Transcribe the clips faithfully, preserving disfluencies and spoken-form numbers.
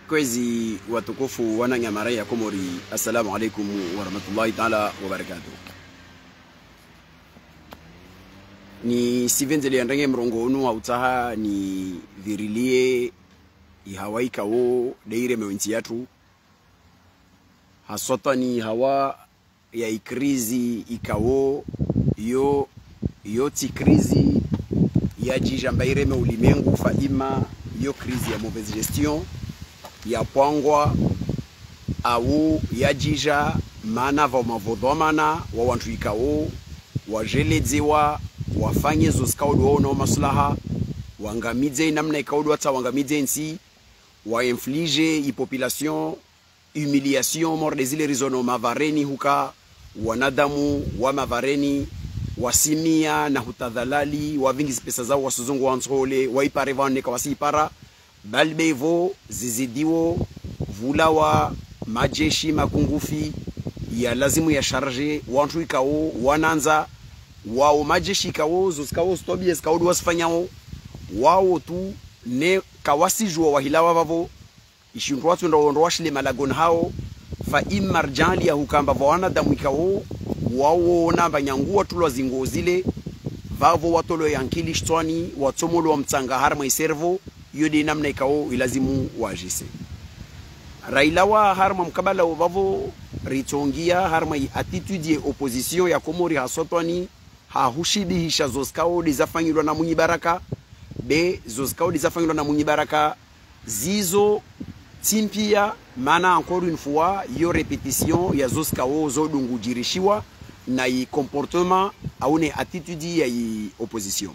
Kwezi watukufu wana Nyamara ya Komori, assalamu alaikum wa rahmatullahi ta'ala wa barakatuh. Ni sivenzeli andenge mrongo unu wa utaha ni virilie ihawai kawo deire mewinti yatu. Hasota ni hawa ya ikrizi ikawo yo yoti krizi ya jijambaire me ulimengu faima yo krizi ya mauvaise gestion ya pwangwa au ya jija mana va mavodhamana wa wantu ikawo wajeledziwa wafanye zoskaudu wao na maslaha wangamidze namna ikaudu hata wangamidze nsi wa inflige i population humiliation mort des îles rizono mavareni huka wanadamu wa mavareni wasimia na hutadhalali wavingi pesa zao wasuzungu wansole waipare vane kwa wasipara balbevo zizidiwo vulawa majeshi makungufi ya lazimu ya charge wantu ikao wananza wao majeshi ikao zoskao stobie skao wasfanyao wao tu ne kawasijwa wahilawa vavo ishindwa watu ndo ndo washile malagon hao fa imarjali ya hukamba wana damu ikao wao na banyangua tulwa zingo zile vavo watolo yankili shtwani watomolo wa mtsanga harma iservo yodi namna ikao ilazimu wajise Railawa harma mkabala vavo ritongia harma attitude ya opposition ya Komori hasotwani hahushibihisha zoskao dizafanyilwa na munyi baraka be zoskao dizafanyilwa na munyi baraka zizo timpia mana encore une fois yo repetition ya zoskao zodungu jirishiwa na i comportement au ne attitude ya i opposition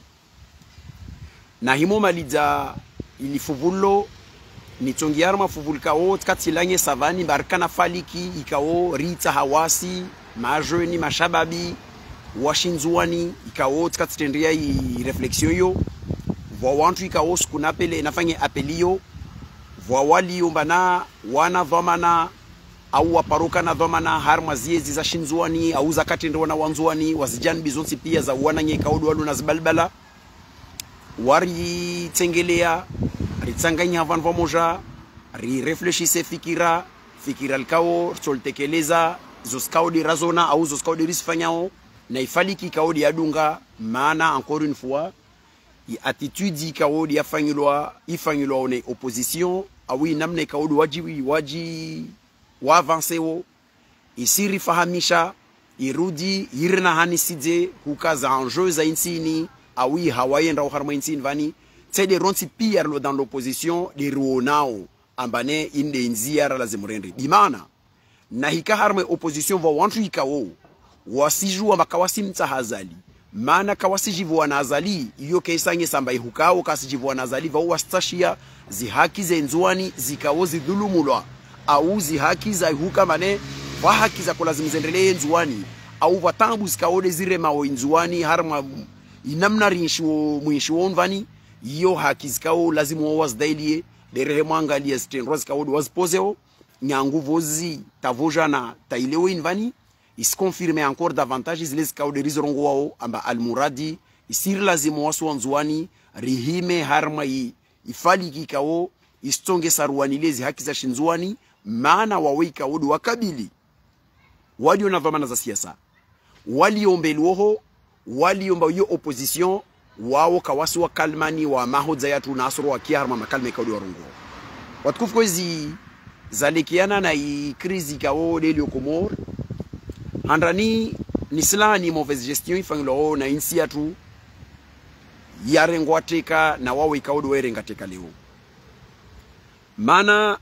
na himo maliza ilifuvulo nitongiarma fuvulkao tkatilanye savani barkana faliki ikao rita hawasi majoni mashababi washinzuani ikao tkatitendria i reflexion yo vwa wantu ikao skunapele nafanye apelio vwa wali umbana wana dhamana au waparuka na dhamana harma ziezi za shinzuani au za katendwa na wanzuani wazijani bizonsi pia za wana nye ikao duwalu na zibalbala wari tengelea ritsanganya havan vamoja ri refleshise fikira fikira alkao toltekeleza zoskao di razona au zoskao di risfanyao na ifaliki kao di adunga maana encore une fois i attitude kao di afanyilwa ifanyilwa one opposition au namne kao di waji waji wa avanceo isiri fahamisha irudi irna haniside hukaza enjeu za insini awi hawaienda uharma insini vani tsede ronsi pia dans l'opposition de ruonao ambane inde nziara lazimurende bimana na hika harma opposition va wantu ikao wasijua makawasi mtahazali maana kawasijivu wanazali iyo kesange samba ihukao kasijivu wanazali va wastashia zihaki za nzuani zikao zidhulumulwa au zihaki za ihuka mane va haki za kulazimzendelee nzuani au vatambu zikao zire mao nzuani harma inamna rinshuo mwishuo mvani iyo haki zikao lazimu wazidailie derehemu angalia stendwa zikao wazipozeo nyangu vozi tavojana tailewo invani is confirme encore davantage zile zikao derizorongo wao amba almuradi isir lazimu wasu wanzuani rihime harma i ifali kikao istonge saruani lezi haki za shinzuani maana waweka wodu wakabili walio na dhamana za siasa waliombelwoho waliomba hiyo opposition wao kawasi wa kalmani wa mahodza yatu nasoro wa kiarma makalme kaudi warungo watukufu kwezi zalikiana na i krizi kao delio Komor handrani nisla ni mauvaise gestion ifangilo na insi yatu yarengwa teka na wao ikaudi werenga teka leo mana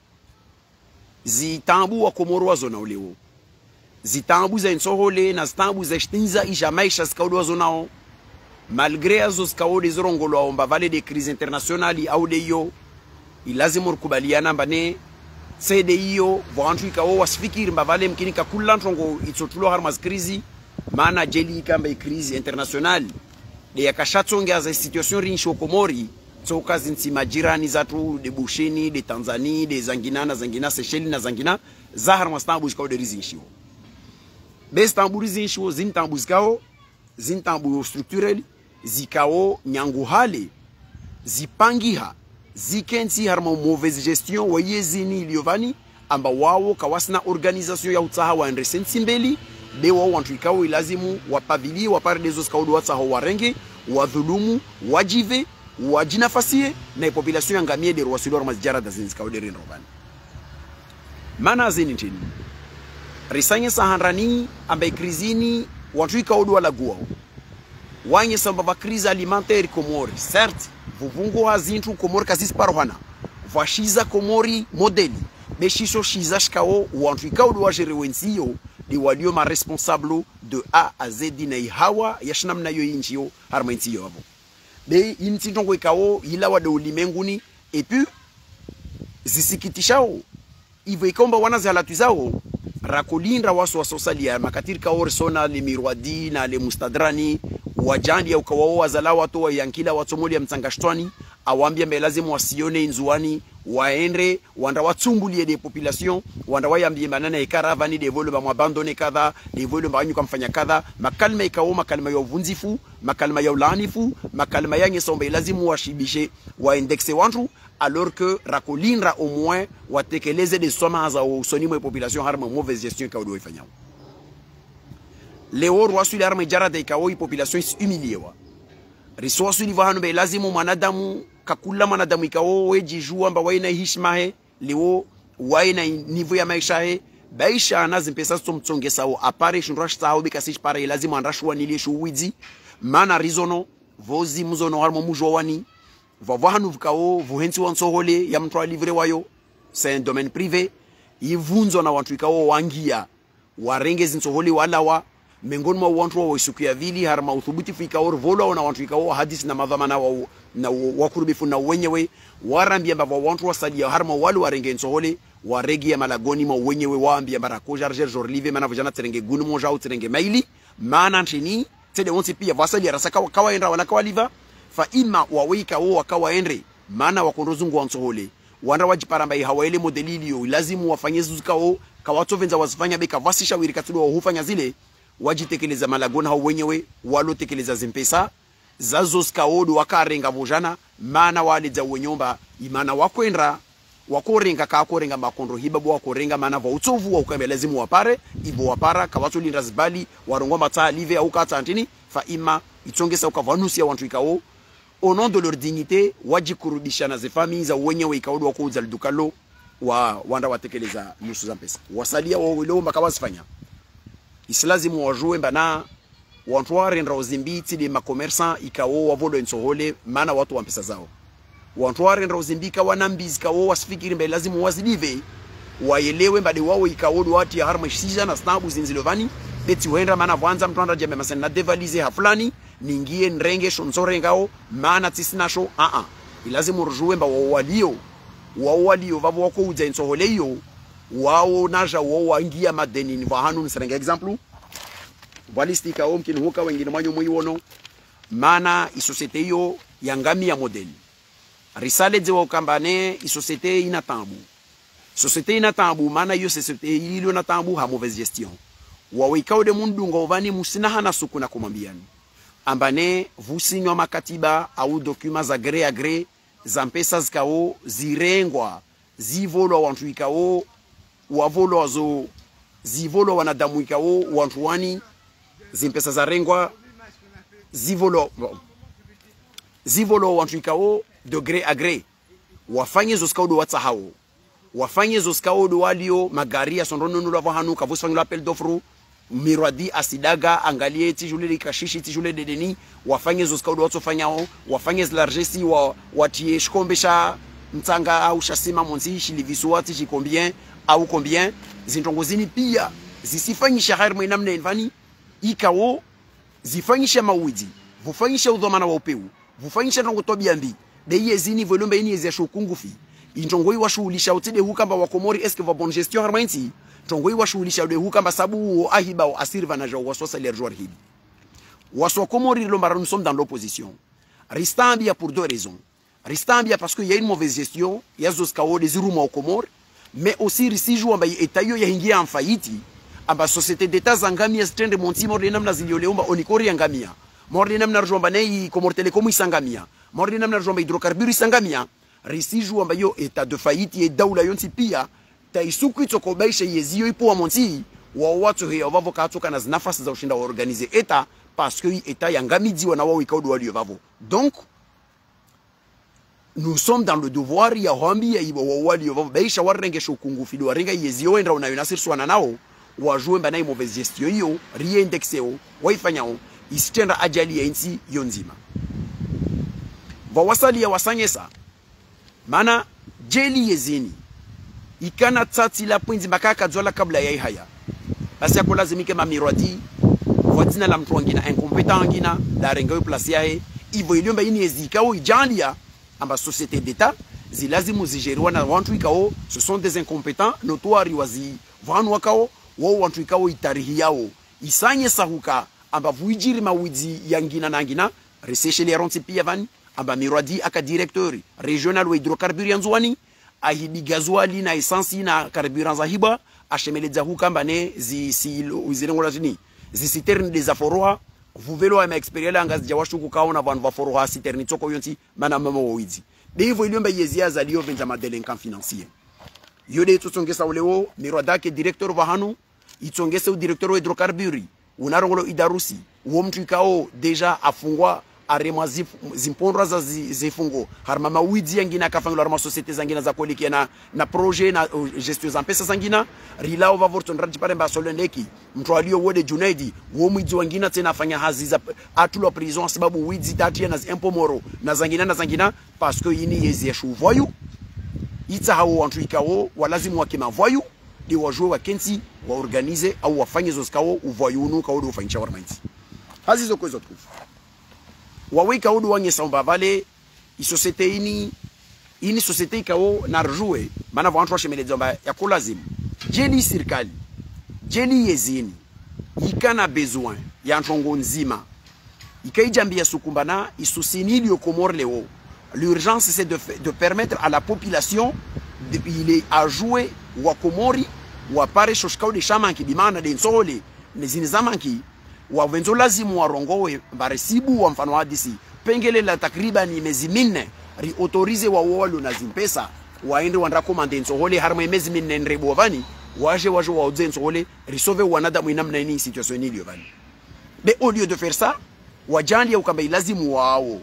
zitambu wa Komoro wazo na uleo zitambu za insohole na zitambu za shtinza ijamaisha zikaudi wazo nao malgré azo zikawo de zorongolo omba vale de crise internationale au de yo ilazimu kubaliana mbane sede hiyo vantu ikawo wasfikiri mbavale mkini kakula ntongo itsotulo harmas crise maana jeli kamba crise internationale de yakashatsonga za situation rinsho Komori tsoka zinsi majirani zatu de Busheni de Tanzania de Zangina na Zangina Seychelles na Zangina za harmas tambu zikawo de rizinshio bes tambu rizinshio zin tambu zikawo zin tambu structurel zikao nyangu hale zipangiha zikensi harma mauvaise gestion wa yezini iliyovani amba wao kawasna organisation ya utaha wa ndresensi mbeli be wao wantu ikao ilazimu wapavili wapare dezo skaudu wataha warenge wadhulumu wajive wajinafasie na population ya ngamie de rwasilo mazijara da zinzi skaudu rinrovani mana zini ntini risanye sahanrani amba krizini wantu ikaudu wala guao wanye samba crise alimentaire Komori certes vuvungu hazintu Komori kazisi parohana vashiza Komori modeli beshisho shiza shikao wantu ikaudu wa jerewensio di walio ma responsable de A à Z na ihawa yashinamna yo injio harmentiyo abo be inti ntongo ikao ila wa de ulimenguni et puis zisikitishao ivo ikomba wana za latuzao rakolinda waso wasosalia makatiri kaore sona le mirwadi na le mustadrani wajandi ya ukawao wazala watu wa yankila watomoli ya mtangashtwani awambia mbelazimu wasione inzuani waendre wanda watsumbulie de population wanda wayambie manana ekaravani de volo ba mwabandone kadha de volo ba nyuka mfanya kadha makalma ikao makalma ya uvunzifu makalma ya ulanifu makalma ya ngesombe lazimu washibishe wa indexe wantu alors que rakolinra au moins watekeleze de soma za usonimo ya population harma mauvaise gestion ka odo ifanyao leo rwasu ile harma jara de ikao population humiliewa risoasu ni vahanu be lazimu manadamu kakula manadamu ikao weji jua mba waina hishma he leo waina nivu ya maisha he baisha anazi mpesa stomtsonge sao apare shunrash sao bikasish pare lazimu anrashwa nilie shuwizi mana rizono vozi muzono harmo mujwa wani vavahanu vikao vuhensi wansohole ya mtu alivre wayo c'est un domaine privé yivunzo na wantu ikao wangia warenge zinsohole wala wa mengoni mwa wantu wa isukia vili harma uthubuti fika or volo na wantu ikao hadisi na madhamana wa na wakurubifu na wenyewe warambia mbava wantu wasalia harma wali warenge nsohole waregi ya malagoni ma wenyewe waambia barako jarger jorlive mana vijana terenge gunu moja au terenge maili maana ntini tede wonsi pia vasalia rasaka kawaenda wana kawaliva fa ima wawika wo wakawaendre maana wakondozungu wansohole wanda wajiparamba hawaele modelilio lazimu wafanye zuzukao kawatovenza wasifanya beka vasisha wirikatudo hufanya zile wajitekeleza malagona hao wenyewe walotekeleza zimpesa zazo skaodo wakarenga vojana mana wale za wenyomba imana wakwendra wakorenga kakorenga makondo hibabu wakorenga mana va utsovu wa ukame lazimu wapare ibo wapara kawato linda zibali warongo mata live au kata antini fa ima itongesa ukavanusia wantu ikao au nom de leur dignité wajikurudisha na zifami za wenyewe ikaodo wakuza lidukalo wa wanda watekeleza nusu za pesa wasalia wa wilomba kawasifanya islazimu wajue mbana wantu warenda uzimbiti de makomersan ikao wavolo nsohole mana watu wa pesa zao wantu warenda uzimbika wanambizi kao wasifikiri mbe lazimu wazidive waelewe mbade wao ikaodo wati ya harma shija na snabu zinzilovani beti wenda mana vanza mtuanda jembe masana na devalize hafulani ningie nrenge shonsore ngao mana tisinasho a a ilazimu rujue mba wawalio wawalio vavo wako uja nsohole iyo wao naja wao wangia madeni ni vahanu nisarenge example balistika om kin huka wengine manyo muiwono mana isosiete yo yangami ya modeli risale de wakambane isosiete inatambu societe inatambu mana yo societe ilio natambu ha mauvaise gestion wawikao de mundu ngovani musina hana suku na kumambiani ambane vusinywa makatiba au dokuma za gré à gré za mpesa zikao zirengwa zivolo wantu ikao wavolo wazo zivolo wanadamu ikao wantu wani zimpesa za rengwa zivolo zivolo wantu ikao de gré à gré wafanye zo skaudo watsahao wafanye zo skaudo walio magari ya sondono nulo vahanu kavusfanyo appel d'offre mirwadi asidaga angalie tijule likashishi tijule dedeni wafanye zo skaudo watsofanyao wafanye zlargesi wa watie shkombesha mtanga au shasima monzi shilivisu wati shikombien au combien zintongozini pia zisifanyisha harmo namna envani ikao zifanyisha mawidi vufanyisha udhamana wa upeu vufanyisha ntongo tobiambi de yezini volumbe ini yezia shokungufi intongoi washuhulisha utide hukamba wa Komori eske va bonne gestion harmainti tongoi washuhulisha de hukamba sabu ahiba o asirva na jo wasosa les joueurs hibi waso Komori lombara nous sommes dans l'opposition ristambia pour deux raisons ristambia parce que il y a une mauvaise gestion ya zoskao des iruma au Komori mais aussi risiju amba etayo ya hingia en faillite amba société d'état zangamia stende monti morde namna zilioleomba onikori yangamia morde namna rjomba nei Komori Telecom isangamia morde namna rjomba hydrocarbures isangamia risiju ambayo eta de faillite ye daula yonti pia taisuku itokobaisha yezio ipo wa monti wa watu heo vavo katoka na nafasi za ushinda wa organize eta parce que eta yangamidi wana wao ikaudu walio vavo. Donc nous sommes dans le devoir ya hambi ya ibo walio vavo baisha warenge shokungu fido warenga yezio endra una yunasir swana nao wajue mbana mauvaise gestion hiyo reindexeo waifanyao isitenda ajali ya insi yonzima vawasali ya wasanyesa mana jeli yezini ikana tati la pwinzi makaka dzola kabla ya haya basi yako lazimike mamirwadi wadina la mtu wangina incompetent wangina la rengayo plasi yae ivo iliomba ini yezikao ijandia amba société d'état zilazimu zijeriwa na wantu ikao ce sont des incompétents notoire wazi vanu wakao wao wantu ikao itarihi yao isanye sahuka amba vuijiri mawidzi yangina nangina reseche les ronti pia vani amba mirwadi aka directeur régional wa hydrocarbures yanzuani ahidi gazuali na essence na carburant za hiba ashemele za huka mbane zi silo uzirengola tini zi citerne des aforoa vuvelo ama experience anga zijawashuku kaona vanhu vaforoa citerne toko yonti mana mama wawidzi devo iliomba yezia za lio venza madelinquant financier yode tutsongesa uleo mirwada ke directeur wa hanu itsongese u directeur wa hydrocarbures unarongolo idarusi uo mtu ikao deja afungwa arema zimpondra za zifungo harma mawidzi yangina akafangula harma societe zangina za koliki na na projet na uh, gestion za pesa zangina rilao vavorton radi pare mbasolendeki mtu alio wode Junaidi uo mwidzi wangina tena afanya hazi za atulo prison sababu widzi tatia na impo moro na zangina na zangina parce que yini yezi yeshu voyu itsa hao wantu ikao walazimu wakima voyu di wajue wa kensi wa organize au wafanye zoskao uvoyunu kao do ufanyisha warmaiti hazi zo kwezo tukufu waweka udu wange samba vale i société ini ini société ikao narjue mana vantu washemele zomba ya kulazimu jeli serikali jeli yezini ikana besoin ya ntongo nzima ikaijambia sukumbana isusinili okomor leo l'urgence c'est de, de permettre à la population de, il est à jouer wa komori wa pare shoshkao de shamanki bimana de nsole nezini zamanki wa wenzo lazimu warongowe baresibu wa mfano hadisi pengele la takribani miezi minne ri autorize wa wolo na zimpesa waende wanda komande nsohole harma miezi minne nrebo vani waje waje wa odze nsohole risove wanada mwinamna ni situation ile vani mais au lieu de faire ça wajandi ya ukamba lazimu wao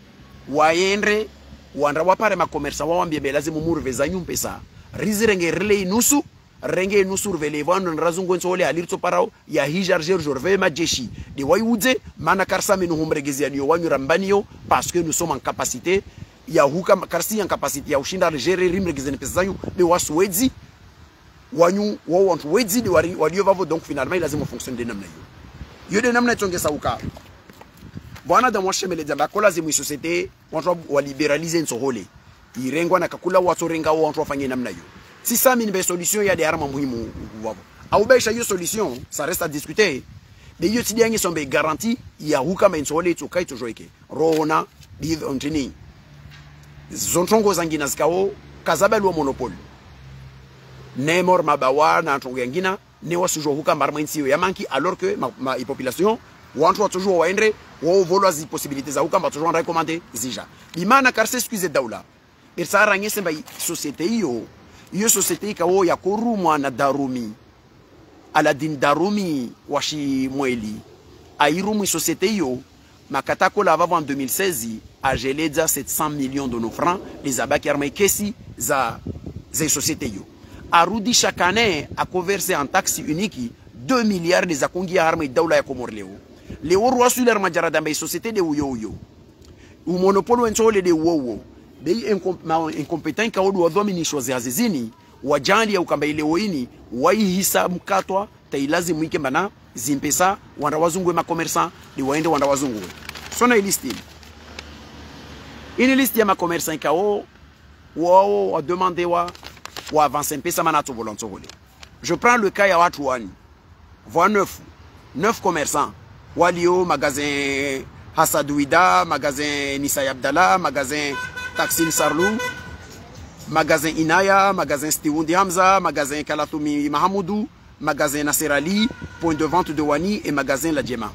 waende wanda wapare ma commerce wawambie be lazimu murveza nyumpesa rizirenge rele nusu renge nusu revele vano nrazungu nsole alirto parao ya hijarger jorve majeshi de wayuze mana karsa menu humregezia niyo wanyu rambaniyo parce que nous sommes en capacité ya huka karsi en capacité ya ushinda gérer rimregezeni pesa zanyu de waswezi wanyu wao wantu wezi de walio vavo donc finalement lazima fonctionne de namna hiyo yo de namna tongesa uka bwana da mwashemele jamba kola zimu société wantu wa libéraliser nsole irengwa na kakula watu renga wantu wafanye namna hiyo. Si ça mine be solution ya de arma muhimu wabo. Au besha hiyo solution, ça reste à discuter. Mais yo tidiangi sombe garantie ya huka mensole tukai tojoike. Rona div ontini. Zontongo zangina zikao kazabel wa monopole. Nemor mabawa na ntongo yangina ne wasujo huka marma insiyo ya manki alors que ma, ma population wantu wa toujours waendre wa volwa zi possibilités za huka mba toujours recommander zija. Bimana karse excuse daula. Irsa rangese mba société hiyo iyo société ikawo ya kurumwa na Darumi Aladin Darumi washi mweli airumu société hiyo makatako la vavo en deux mille seize ajeleza sept cents millions de nos francs les abaki armai kesi za za société hiyo arudi chaque année a converser en taxe unique deux milliards de zakungi armai daula ya Komor leo leo ruasu la majarada mba société de uyo uyo u monopole wensole de wowo bei incompétent ka odu wadhomi ni shoze azizini wajali ya ukamba ile woini waihisa mkatwa tailazi mwike mbana zimpesa wanda wazungwe ma commerçant ni waende wanda wazungwe sona listi ini listi ya ma commerçant kao wao wa demander wa wa avancer pesa manato volontaire. Je prends le cas ya watu wani voix neuf neuf commerçants walio magasin Hasadouida, magasin Nissa Abdallah, magasin Taksin Sarlou, magasin Inaya, magasin Stiwundi Hamza, magasin Kalatoumi Mahamoudou, magasin Nasser Ali, point de vente de Wani et magasin La Djema.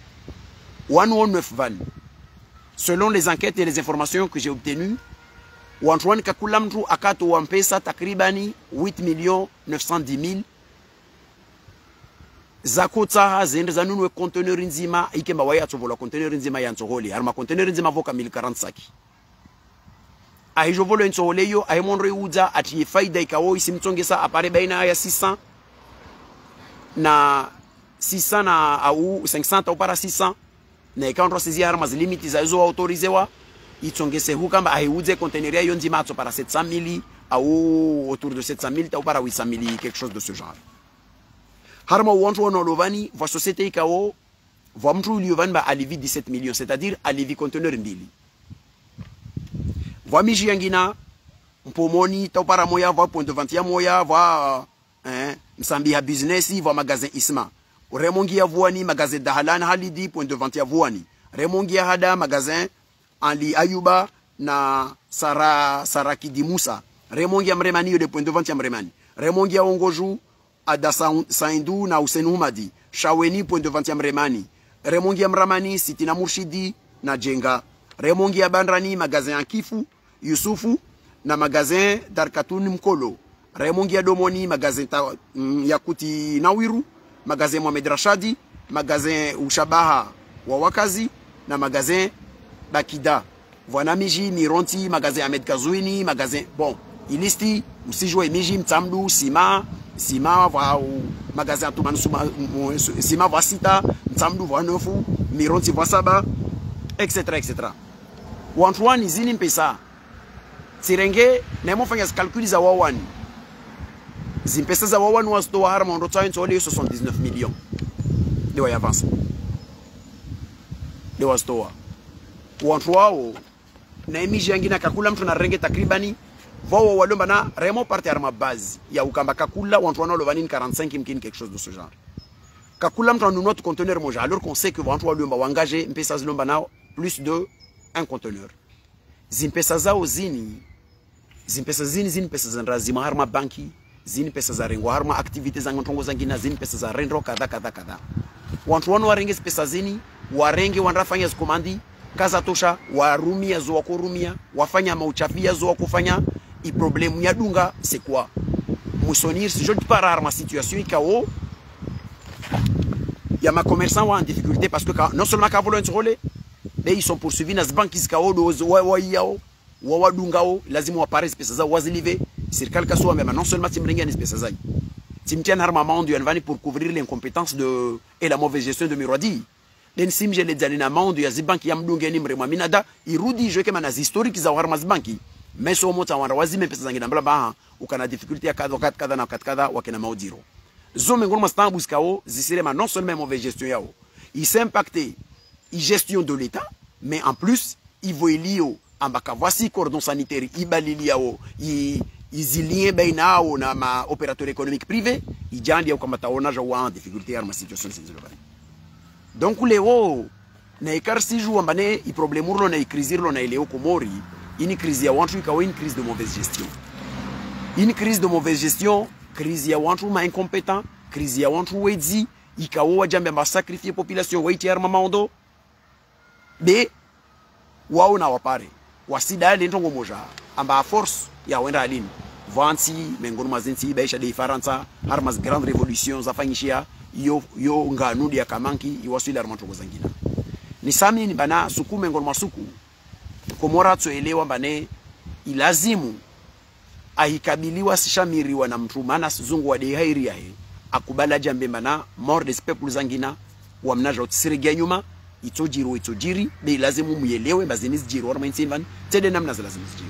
cent neuf vannes. Selon les enquêtes et les informations que j'ai obtenues, wantuani kakula mtu akato wa mpesa takribani huit millions neuf cent dix mille zakota zende zanunwe conteneur nzima ikemba waya tsovola conteneur nzima ya ntsogoli harma conteneur nzima voka mille quarante saki aijo volo ntsogole yo aimondre uza ati faida ikawo isimtsongesa apare baina ya six cents na six cents na au cinq cents au para six cents na ikaondro sezi harma limiti za zo autorizewa itsongese hukamba aiuze conteneur ya nzima atso para sept cents mille au autour de sept cents mille au para huit cents mille quelque chose de ce genre. Harma wantu wana lovani va société ikao va mtu liovani ba alivi dix-sept millions, c'est-à-dire alivi conteneur mbili. Va miji yangina mpomoni tau para moya va point de vente ya moya va hein msambi ya business va magasin Isma. Remongi ya vuani magasin Dahalan Halidi point de vente ya vuani. Remongi ya hada magasin Ali Ayuba na Sara Saraki di Musa. Remongi ya Mremani yo de point de vente ya Mremani. Remongi ya Ongoju Ada Saindu na Hussein Humadi, Shaweni point de vente ya Mremani, Remongi ya Mramani, Sitina Murshidi na Jenga, Remongi ya Bandrani, magazin ya Kifu, Yusufu na magazin Darkatun Mkolo, Remongi ya Domoni, magazin ta, mm, Yakuti Nawiru, magazin Mohamed Rashadi, magazin Ushabaha wa Wakazi na magazin Bakida, Vanamiji, Mironti, magazin Ahmed Kazouini, magazin, bon, ilisti, msijwe Miji, Mtamdu, Sima, Sima va au magasin Toumane Sima va Sita, Mtamdu va Nefu, Mironti va Saba, et cetera et cetera. Wantuani zini mpesa. Sirenge nemo fanya calcul za wawani. Zimpesa za wawani wasto wa harma ndo tsayin tsole soixante-dix-neuf millions. De wa avance. De wasto wa. Wantuao na imiji yangina kakula mtu na renge takribani Vawa walomba na remo parti arma base ya ukamba kakula wantu wana lovanini quarante-cinq mkini quelque chose de ce genre. Kakula mtu anu notre conteneur moja alors qu'on sait que wantu walomba wangaje mpesa zilomba na plus de un conteneur. Zimpesa zao zini zimpesa zini zini pesa za razima harma banki zini pesa za rengo harma activities za ngontongo zangina zini pesa za rendo kadha kadha kadha. Wantu wana warenge pesa zini warenge wanrafanya zikomandi kaza tosha warumia zo wakurumia wafanya mauchafia zo wakufanya i problème ya dunga c'est quoi Moussonir si je dis pas rare ma situation ikao ya ma commerçant en difficulté parce que non seulement ka volo ntsole mais ils sont poursuivis nas banques ikao do wa wa yao wa wadungao lazima wapare pesa za wazilive serikali kaso mais non seulement timrenga ni pesa za timtian harmament du anvani pour couvrir l'incompétence de et la mauvaise gestion de Mirwadi den simje le dalina mando ya zibanki ya mdungeni mrema minada irudi joke mana historique za harma zibanki mais so mota wana wazime pesa zangina mbala ba ukana difficulté ya kadha kadha kadha na kadha kadha wakena maudiro zo mengono mastambu skao zisirema non seulement mauvaise gestion yao il s'impacter i gestion de l'état mais en plus il voilio ambaka voici cordon sanitaire ibalili yao i izilien bainao na ma opérateur économique privé ijandi ya kama taona jo wa difficulté ya ma situation sinzilo. Donc leo na ikarsi jou ambane i problème urlo na ikrizirlo na ileo komori ini crise ya wantu ikawa une crise de mauvaise gestion. Une crise de mauvaise gestion, crise ya wantu ma incompétent, crise ya wantu wedi ikawa wajambe ma sacrifier population waiti armamando be wao na wapare wasida ile ntongo moja amba force ya wenda alini vanti mengono mazinti baisha de faransa armas grande révolution zafanyishia yo yo nganudi ya kamanki iwasili armanto zangina ni sami ni bana sukume ngoro masuku komora tuelewa bane ilazimu ahikabiliwa sishamiriwa na mtu maana zungu wa dehairi yae akubala jambe bana mort des peuples zangina wa mnaja utsirigia nyuma itojiro itojiri be lazimu muelewe bazini zijiro wa maintinvan tede namna lazima zijiro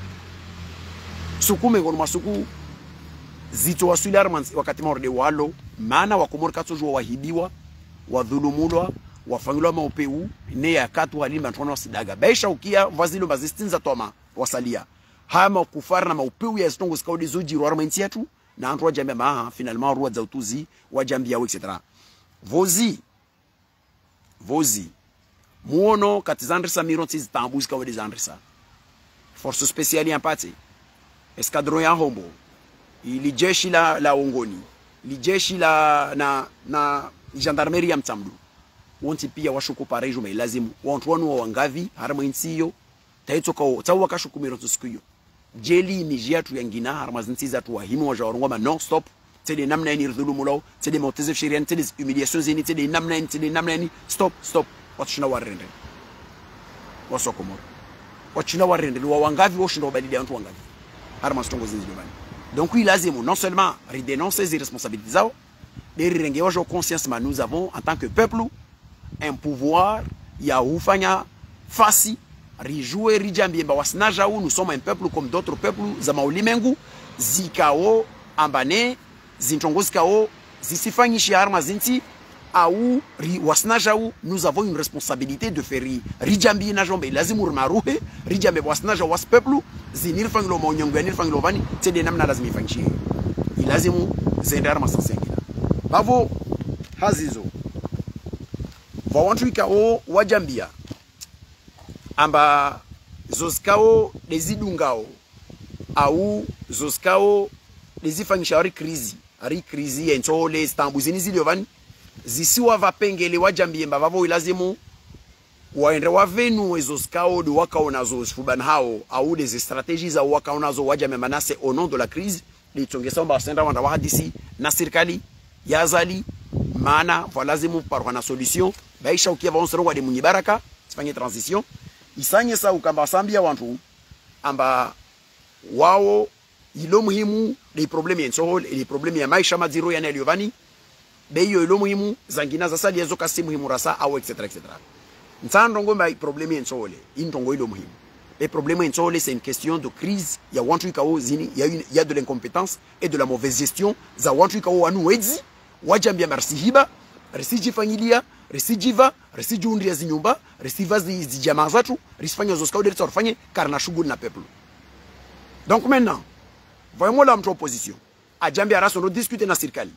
sukume ngoro masuku zito wasuli armans wakati morde walo maana wakomor katojwa wahibiwa wadhulumulwa wafanywa maupeu ne ya katu halimba ntwana wasidaga baisha ukia vazilo bazistinza toma wasalia hama kufara na maupeu ya stongo skaudi zojiro armanti yetu na antwa jambia maha finalement ruwa za utuzi wajambia et cetera. Vozi vozi muono katizandrisa mironti zitambuzi kawe dizandrisa force spéciale ya pati escadron ya hombo ili jeshi la la ongoni li jeshi la na na gendarmerie ya Mtamdu wonti pia washuku parejo me lazimu wontu wanu wangavi harama insiyo taito kwa tawa kashuku mironto siku hiyo jeli mijia tu yangina harma zinti za tu wahimu wa jawarongo ma non stop c'est des namna ni rdhulumu lao c'est des montées chériennes c'est des humiliations zini c'est des namna c'est des namna ni stop stop wachina warende wasokomoro wachina warende wa wangavi woshindo badili ya mtu wangavi harma stongo zinzi domani. Donc oui, lazimo non seulement redénoncer les responsabilités zao, mais renge wajo conscience ma nous avons en tant que peuple un pouvoir ya ufanya fasi rijue rijambie mba wasinaja ou nous sommes un peuple comme d'autres peuples za maulimengu zikao ambane zintongozi kao zisifanyishi harma zinti au ri wasinaja ou nous avons une responsabilité de faire rijambie na jombe lazimu maruhe rijambe wasinaja was peuple zinir fanglo monyongo nir fanglo vani tede namna lazimi fanyishi ilazimu zenda harma sasengina bavo hazizo va wantu kao wajambia amba zoskao dezidungao au zoskao dezifangisha ari krizi ari krizi entole Istanbul zini ziliovani zisiwa vapengele wajambie mba vavo ilazimu waende wavenu zoskao de wakao nazo fuban hao au des stratégies za wakao nazo wajame manase au nom de la crise litongesa mba senda wanda wahadisi na serikali yazali maana walazimu par na solution baisha ukia vaonse rongwa de munyibaraka sifanye transition isanye sa ukamba sambia wantu amba wao ilo muhimu les problèmes yenso les problèmes ya maisha maziro ya neliovani beyo ilo muhimu zangina za sali yazo kasi muhimu rasa au etc etc nsando ngomba problème yenso le intongo ilo muhimu les problèmes yenso le c'est une question de crise ya wantu ikao zini ya une ya de l'incompétence et de la mauvaise gestion za wantu ikao wanu wedzi wajambia marsihiba resiji fanyilia resijiva resiji undria zinyumba resiva zi jamaa zatu risifanya zoskao de rifanye karna shughuli na peuple. Donc maintenant voyons la mtu opposition ajambia raso no discuter na serikali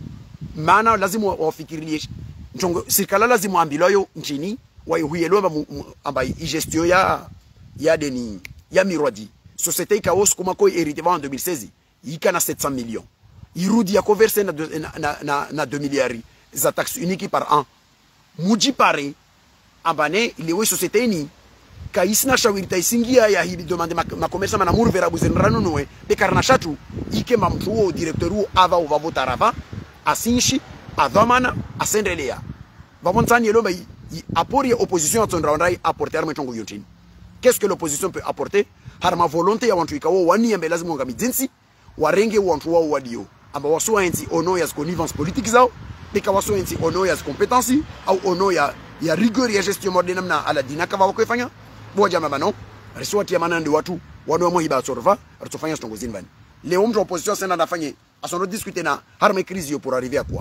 maana lazima wafikirie njongo serikali lazima ambiloyo nchini waihuelomba amba gestion ya ya deni ya mirodi société ikaos kuma ko hérité en deux mille seize ikana sept cents millions irudi ya converser na na na, na deux milliards za taxe unique par an muji pare ambane ilewe société ni kaisna shawirita isingia ya hibi demande ma commerce mana murvera buzenrano noe be karna shatu ike mamtuo directeur u ava uva votarava asinshi avamana asendelea vamontani elomba apori opposition atondrai apporter armetongo yontini. Qu'est-ce que l'opposition peut apporter? Harma volonté ya wantu ikawo wani yambe lazima ngamizinsi warenge wantu wao wadio amba waso enti ono ya connivence politique zao beka waso enti ono ya compétence au ono ya ya rigueur ya gestion moderne na ala dinaka va kufanya boja mama non reswati ya manande watu wano mo hiba sorva retofanya stongo zinvani leo mtu opposition sena nafanye asono discuter na harma crise yo pour arriver à quoi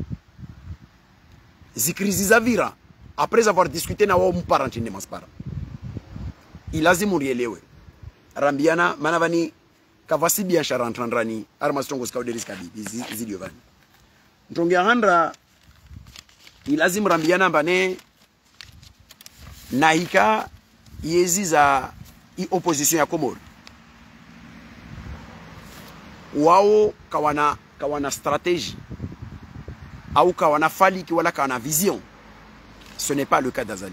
zi crise za vira après avoir discuté na wao mparantine maspara ilazimu rielewe rambiana manavani kavasi biashara entrandrani arma stongo skauderis kadi zidio vani ntongia handra ilazimu rambiana mbane naika yezi za i opposition ya Komoro wao kawana kawana stratégie au kawana faliki wala kawana vision. Ce n'est pas le cas d'Azali.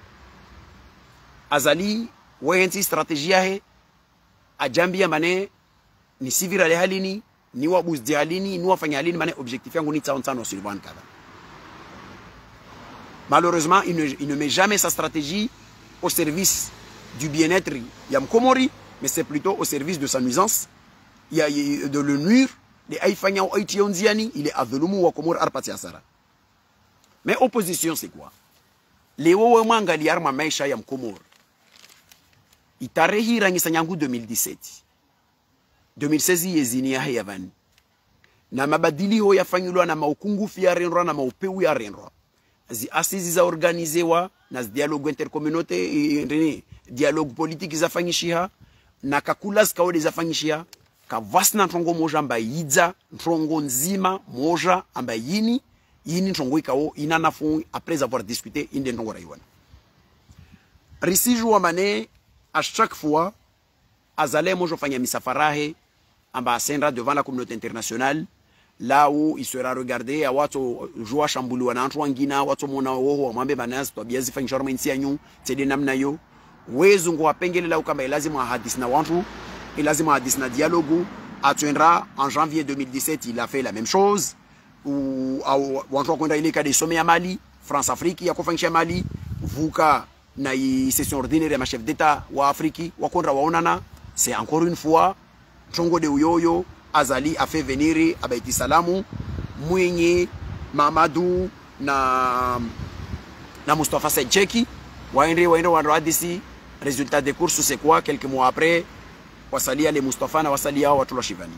Azali wenti stratégie yahe ajambia mane ni sivira le halini ni wabuzdi halini ni wafanya halini mane objectif yangu ni tsaon tsano sur vingt-quatre. Malheureusement, il ne, il ne met jamais sa stratégie au service du bien-être Yam Komori, mais c'est plutôt au service de sa nuisance. Il y a de le nuire, les Aïfanya ou Aïtionziani, il est avelumu ou Komor Arpati Asara. Mais opposition, c'est quoi? Les Ouemanga liarma maisha Yam Komor. Itarehi rangisanyangu deux mille dix-sept. deux mille seize yezini ya hayavani. Na mabadili ho yafanyulwa na maukungufi ya renro na maupeu ya renro. Zi asizi za organizewa na dialogue intercommunauté dialogue politique zafanyishiha na kakula zikao zafanyishiha kavasna ntongo moja ambaye yidza ntongo nzima moja ambaye yini yini ntongo ikao inanafu après avoir discuté inde ntongo raiwana risiju wa mane à chaque fois azale mojo fanya misafarahe amba asendra devant la communauté internationale. Là où il sera regardé à watu joa shambulu wana antu wangina watu mona woho wa mambe manas to biazi fanyishorma insi anyu tede namna yo wezu ngo apengele la ukamba lazima hadisi na watu et lazima hadisna dialogue atwendra en janvier deux mille dix-sept il a fait la même chose ou wantu kwenda ile ka de sommet ya Mali France Afrique ya kufanyisha Mali vuka na i session ordinaire ya chef d'état wa Afrique wakondra waonana. C'est encore une fois Tongo de Uyoyo Azali a fait venir Abaiti Salamu Mwenye Mamadou na na Mustafa Sedjeki waende waende wanradisi. Résultat des courses c'est quoi? Quelques mois après wasalia les Mustafa na wasalia watu wa Shivani.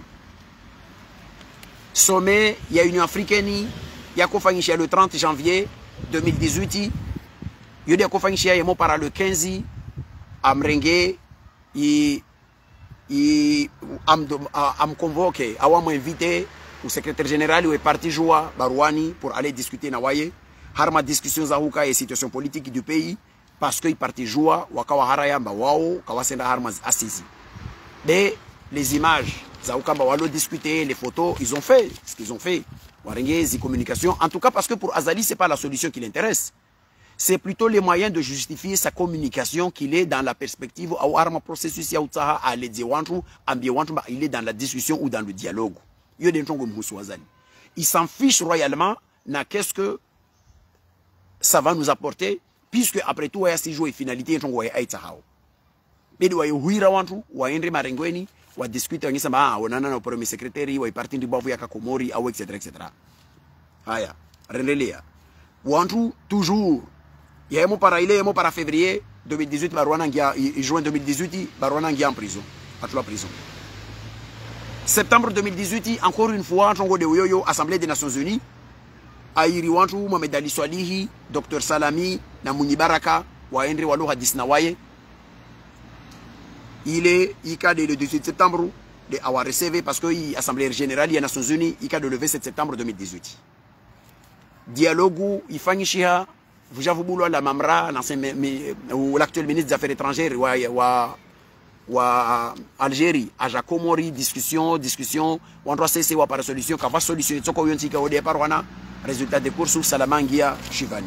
Sommet ya Union africaine ya kufanyisha le trente janvier deux mille dix-huit yodi ya kufanyisha yemo para le quinze amrenge i i am am convoqué awam invité au secrétaire général ou parti joie Barouani pour aller discuter na waye harma discussions za huka et situation politique du pays parce que parti joie wakawa harayamba wao kawasenda harma assisi mais les images za huka ba walo discuter les photos ils ont fait ce qu'ils ont fait warenge zi communication en tout cas parce que pour Azali c'est pas la solution qui l'intéresse. C'est plutôt les moyens de justifier sa communication qu'il est dans la perspective au arma processus ya utaha à l'aider wantu ambi wantu il est dans la discussion ou dans le dialogue. Il s'en fiche royalement na qu'est-ce que ça va nous apporter puisque après tout ya si jouer finalité ntongo ya aitahao. Bedi wa huira wantu wa endre marengweni wa discuter ngisa ma onana na premier secrétaire wa parti ndibavu ya Kakomori au etc etc. Haya rendelea wantu toujours yemo para ile yemo para février deux mille dix-huit Barouana ngia juin deux mille dix-huit Barouana ngia en prison à la prison. Septembre deux mille dix-huit encore une fois Tongo de Uyoyo Assemblée des Nations Unies airi wantu Mohamed Ali Swalihi Docteur Salami na Munyi Baraka waende walo hadis na waye il est il cas le dix-huit septembre de avoir recevé parce que l'Assemblée générale des Nations Unies il cas de lever sept septembre deux mille dix-huit. Dialogue ifanyishia vujavubulo la mamra ou l'actuel ministre des Affaires étrangères wa wa wa Algérie aja Komori discussion discussion on doit cesser wa par solution ka va solution tsoko yontika au départ wana résultat des courses Salamangia Chivali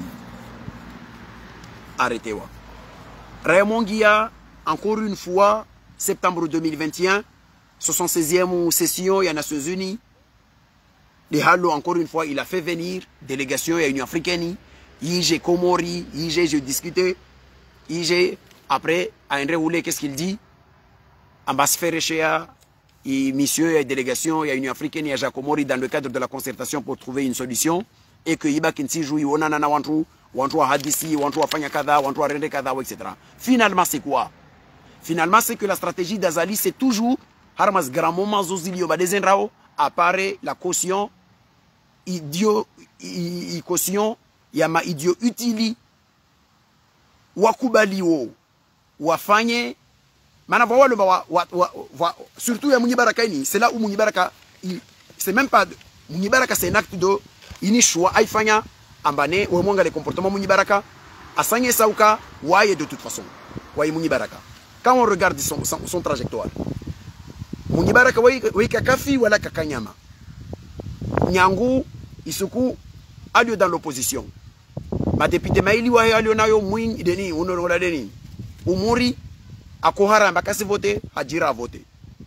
arrêté wa Raymongia encore une fois septembre deux mille vingt et un soixante-seizième session des Nations Unies. De Halo, encore une fois, il a fait venir délégation à l'Union africaine. I G Komori, I G, je discutais. I G, après, à André Roulé, qu'est-ce qu'il dit? Ambassadeur Echea, monsieur et délégation à l'Union africaine et à Komori dans le cadre de la concertation pour trouver une solution. Et que Iba Kinsi joue, Onana Wantu, Wantu Hadisi, Wantu Afanyakada, Wantu Arende Kada, et cetera. Finalement, c'est quoi? Finalement, c'est que la stratégie d'Azali, c'est toujours Harmas Gramoma Zozilio Badezenrao. Apparaît la caution idio i, i caution yama idio utili wakubaliwo wafanye mana wa wale wa, wa, wa, wa surtout ya Munyi Baraka ini c'est là où Munyi Baraka c'est même pas Munyi Baraka c'est un acte de ini choix aifanya ambane we mwanga les comportements Munyi Baraka asanye sauka waye de toute façon waye Munyi Baraka quand on regarde son, son, son trajectoire Munyi Baraka wei kakafi wala kakanyama. Nyangu isuku alio dans l'opposition. Ma député maili wa alio nayo mwing deni unonola deni. Umuri akohara mbakasi vote hajira vote.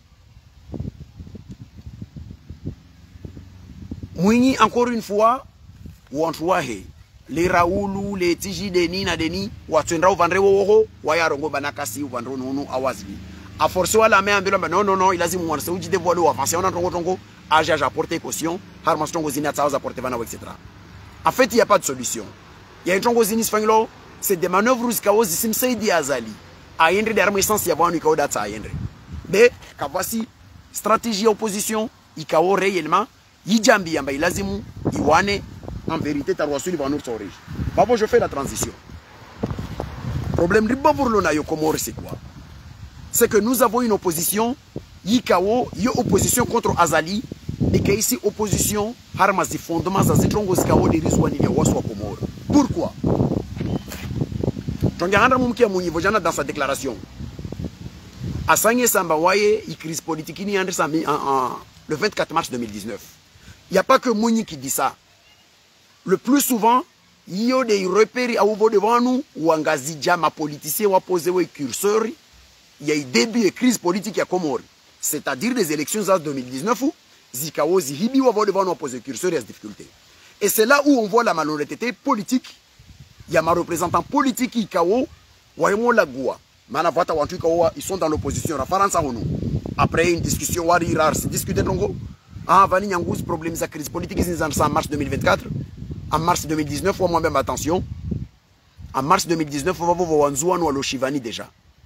Mwingi encore une fois wantuahe les Raoulou les Tiji deni na deni watwendra uvandre woho wayarongo banakasi uvandro nunu awazbi. A force la main en non non non il a dit moi c'est où dit dévoiler ou avancer on a tongo tongo âge à apporter caution harmas tongo zini à apporter vana et cetera. En fait il y a pas de solution. Il y a une tongo zini spanglo c'est des manœuvres kaos sim Saidi Azali a yendre des armes essence ya vanu kao data yendre. Mais ka voici stratégie opposition ikao réellement yijambi yamba ilazimu iwane en vérité tarwasuli vanu sorige. Babo je fais la transition. Problème de babur na yo Komori c'est quoi? C'est que nous avons une opposition, Yikao, yo opposition contre Azali, et qu'il y a ici opposition, harmazi fondement, zazitrongo zikao de rizwani ya waswa Komoro. Pourquoi? Tongaranda mumki ya Munyi Vojana dans sa déclaration. Asanye Sambawaye, il crise politique ni André Sami le vingt-quatre mars deux mille dix-neuf. Il n'y a pas que Munyi qui dit ça. Le plus souvent, il y a des repères à ouvrir devant nous, ou angazidja ma politicien, ou poser ou curseur. il y a eu début de crise politique à Comores, c'est-à-dire les élections en deux mille dix-neuf où Zikao Zihibi va devant nos poser curseur et à difficulté. Et c'est là où on voit la malhonnêteté politique. Il y a ma représentant politique qui Kao, Waimo Lagoua, Manavata Wantu Kawa, ils sont dans l'opposition. Après une discussion, Wari Rar, c'est discuté donc. Ah, Vani Nyangous, problème de la crise politique, ils sont en mars deux mille vingt-quatre. En mars deux mille dix-neuf, moi-même, attention. En mars deux mille dix-neuf, on va voir Wanzouan ou Aloshivani déjà.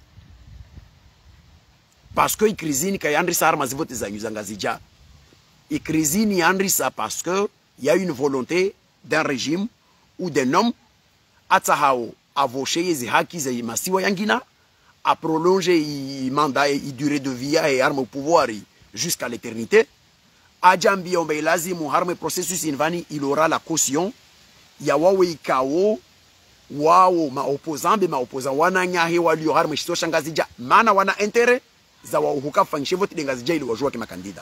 Parce que l'Ikrizini, quand Yandri Sahar Mazivote Zangazidja, l'Ikrizini Yandri ça parce qu'il y a une volonté d'un régime ou d'un homme à Tsahao, à vocher les haki et Masiwa Yangina, à prolonger le mandat et la durée de vie et armes au pouvoir jusqu'à l'éternité. À Djambi, on va y le processus invani, il aura la caution. Il y a Wawe Kao. Wao ma opposant be ma opposant wana nyahe wali yohar mshito shangazija mana wana intérêt za wa huka fanishe vote ngazija ili wajua kama kandida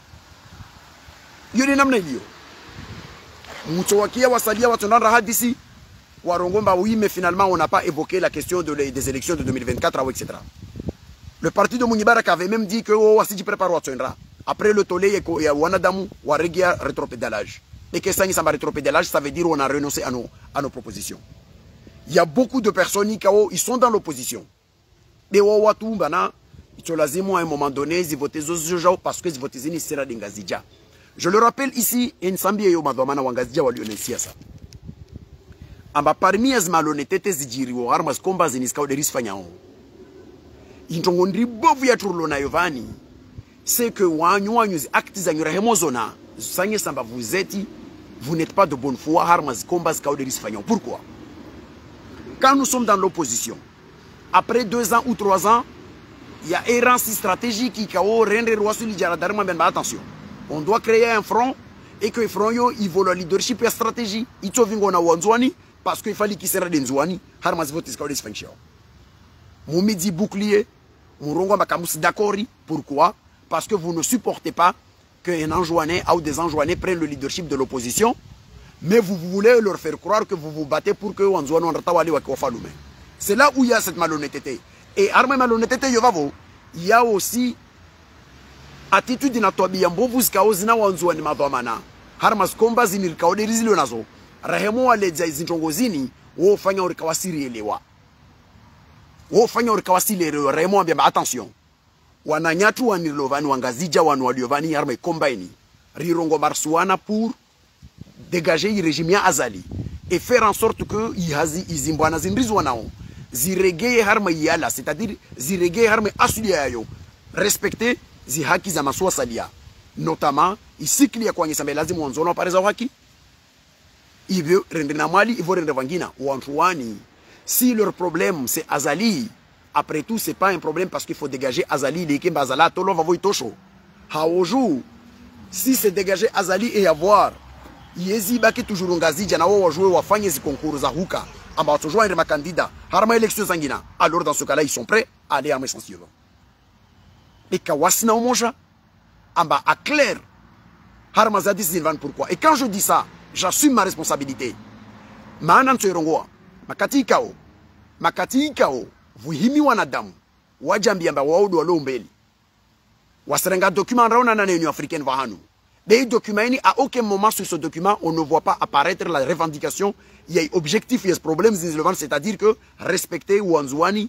yule namna hiyo mtu wakia wasalia watu ndara hadisi warongomba oui mais finalement on n'a pas évoqué la question de les, des élections de deux mille vingt-quatre et cetera. Le parti de Mounibarak avait même dit que oh wasiji prépare watondra après le tollé et wanadamu waregia rétropédalage et que ça n'y samba rétropédalage ça veut dire on a renoncé à nos à nos propositions. Il y a beaucoup de personnes qui sont dans l'opposition. Mais à un moment donné, ils votent parce que ils votent Ngazidja. Je le rappelle ici, parmi les malhonnêtetés, c'est que vous n'êtes pas de bonne foi. Pourquoi? Quand nous sommes dans l'opposition, après deux ans ou trois ans, il y a errance stratégique qui a attention. On doit créer un front et que le front il vaut le leadership et la stratégie. Il parce qu'il fallait qu'il sera d'Enzouani. Mon midi bouclier, mon d'accord. Pourquoi? Parce que vous ne supportez pas qu'un Anjouanais ou des Anjouanais prennent le leadership de l'opposition. Mais vous voulez leur faire croire que vous vous battez pour que c'est là où il y a cette malhonnêteté. Et arme malhonnêteté, il y a aussi attitude na tobi mbovu zikaozina wanzuani madhamana. Harmas komba zinil kaoderizilo nazo. Rahemo aleza izinjongozini wo fanya urikawasiri elewa. Wo fanya urikawasiri elewa rahemo ambia attention. Wananyatu wanilovani wangazija wanu waliovani harma kombaini. Rirongo marsuana pour dégager le régime azali et faire en sorte que izimbwana zinrizwa nao zirege harma yala, c'est-à-dire zirege harma asulia yo respecter zi haki za maswa salia, notamment isikli ya kwanyesa lazima wanzono pareza haki hivyo rende na mali hivyo rende vangina wantuani. Si leur problème c'est Azali, après tout c'est pas un problème parce qu'il faut dégager Azali les kemba azala tolo va voi tosho haoju. Si c'est dégager Azali et avoir yezi baki toujours ngazija na wao wajue wafanye zi concours za huka amba watojoindre makandida harma élection zangina, alors dans ce cas-là ils sont prêts à aller à mes sens suivants. Et kawasina umoja amba à clair harma zadi zinvan pourquoi. Et quand je dis ça, j'assume ma responsabilité. Maana ntoirongoa makati kao makati kao vuhimi wanadamu wajambi amba waudu walo mbeli waserenga document raona na Union africaine vahanu. Des documents, à aucun moment sur ce document, on ne voit pas apparaître la revendication. Il y a objectif, il y a ce problème, c'est-à-dire que respecter Wanzouani,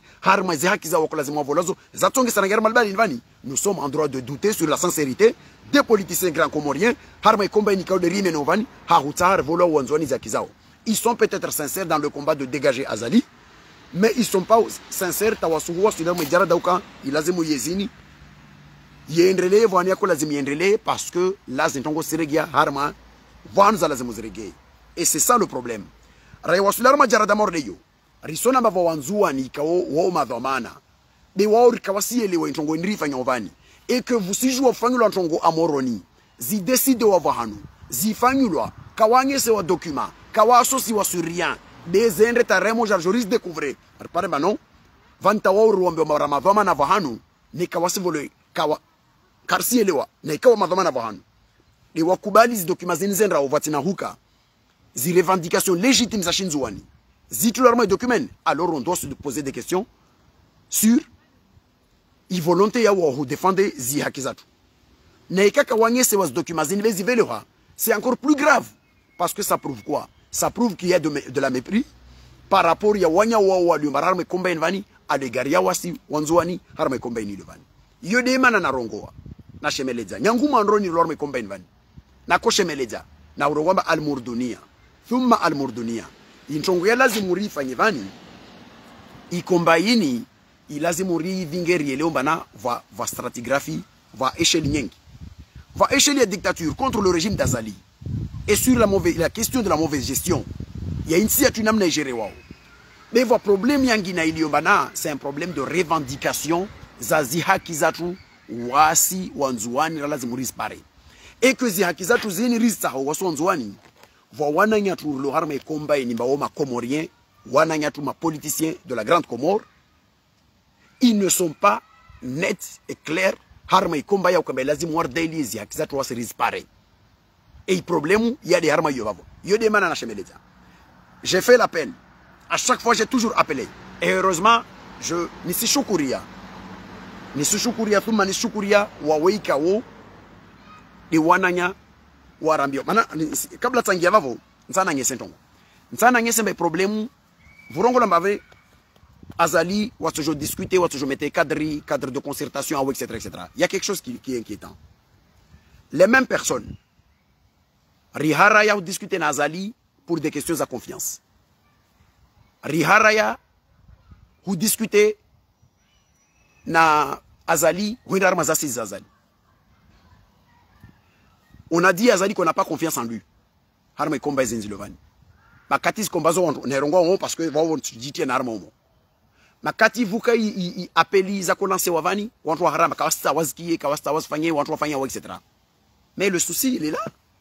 nous sommes en droit de douter sur la sincérité des politiciens grands comoriens. Ils sont peut-être sincères dans le combat de dégager Azali, mais ils ne sont pas sincères. Yendrele vania ko lazim yendrele parce que là zintongo seregia harma vanza lazim zirege. Et c'est ça le problème. Rayawasular ma jarada morleyo risona mava wanzua ni kao wo madhamana be wao rikawasi ele wa ntongo ndrifa nyovani et que vous si jouez fanyulwa ntongo amoroni zi décide wa vahanu zi fanyulwa kawanye se wa document kawaso si wa sur rien des endre taremo jarjoris découvrir par ba non vanta wa ruombe ramadhamana vahanu ni kawasi vole kawa karsi elewa na ikawa madhamana vahanu ni wakubali zi documents zinzendra uvatina huka zi revendications légitimes za shinzuani zi tout leur documents, alors on doit se poser des questions sur i volonté ya wa défendre zi haki zatu na ikaka wanyese was documents zinvezi velera. C'est encore plus grave parce que ça prouve quoi? Ça prouve qu'il y a de, de la mépris par rapport ya wanya wa wa lu mararme komba invani alegaria wasi wanzuani harme komba ini levani yo de mana na rongoa na shemeleza nyanguma ndroni lorme komba invani na ko shemeleza na urongwamba almurdunia thumma almurdunia intongo ya lazima rifanye vani ikomba ini ilazimu rivingeri leo bana va va stratigraphie va échelle nyengi va échelle la dictature contre le régime d'Azali et sur la mauvaise la question de la mauvaise gestion il y a une situation amna géré wao mais votre problème yangi na iliombana c'est un problème de revendication zazi haki zatu wasi wanzuani lazima rispare et que zi haki zatu zini rista wasonzuani vo wananya tu lo harme komba ni baoma comorien wananya tu ma politiciens de la grande Comore ils ne sont pas nets et clairs harma ikomba ya ukamba lazima war daily zi haki zatu wasi rispare et problème il y a des harma yo bavo yo de mana na shemeleza. J'ai fait l'appel. À chaque fois, j'ai toujours appelé. Et heureusement, je nisi shukuria. Nisi shukuria, thuma nisi shukuria, waweika wo, ni wananya, warambio. Mana, kabla tangia vavo, nsana nye sentongo. Nsana nye sembe problemu, vurongo la mbave, Azali, ou toujours discuter, ou toujours mettre cadre, cadre de concertation, et cetera, et cetera. Il y a quelque chose qui, qui est inquiétant. Les mêmes personnes, Riharaya ou discuter na Azali, pour des questions à confiance. Riharaya, vous discutez na Azali, Azali. On a dit à Azali qu'on n'a pas confiance en lui. Harme komba zenzilovani. Makatis kombazo nerongo on parce que vao dit na arma on. Makati vuka i appeli za kolanse wavani, wantu harama kawasta wazkiye, kawasta wazfanye, wantu wafanya et cetera. Mais le souci il est là.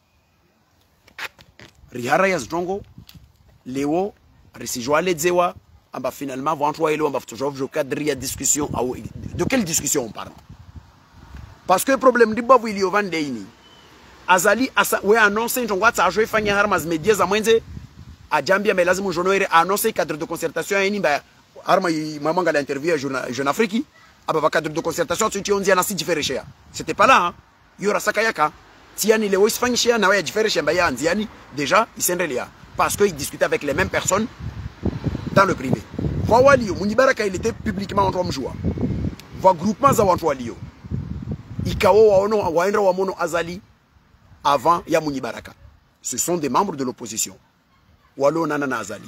Riharaya Zdrongo, Léo, Resijoa Ledzewa, amba finalement, vingt-trois élo, amba toujours, je cadre la discussion. De quelle discussion on parle? Parce que le problème du bobo il y a vingt déini. Azali, ouais, annoncé, j'en vois ça, je vais faire un armas médias à moins de, à Djambia, mais là, je vais annoncer cadre de concertation, et bah, arma, maman, à l'interview à Jeune Afrique, ah bah, cadre de concertation, tu on dit un assis différent. C'était pas là, hein. Il y aura Sakayaka. Tiani le Wisfanchia na ya différent mbaya anziani déjà il s'enrelia parce qu'il discutait avec les mêmes personnes dans le privé. Wawalio Munibaraka il était publiquement en train de jouer. Wa groupement za wantu walio. Ikao waono waendra wa mono Azali avant ya Munibaraka. Ce sont des membres de l'opposition. Walo nana Azali.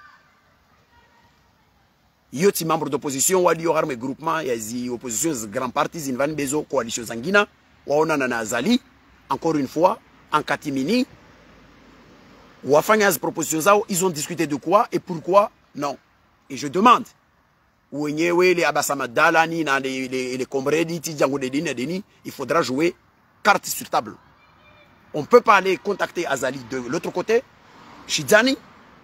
Yoti membres d'opposition walio harme groupement ya zi opposition grand parti zinvan bezo coalition zangina waona nana Azali. Encore une fois, en catimini, Wafanyaz propositions, ils ont discuté de quoi et pourquoi non. Et je demande, il faudra jouer carte sur table. On ne peut pas aller contacter Azali de l'autre côté, Shidjani,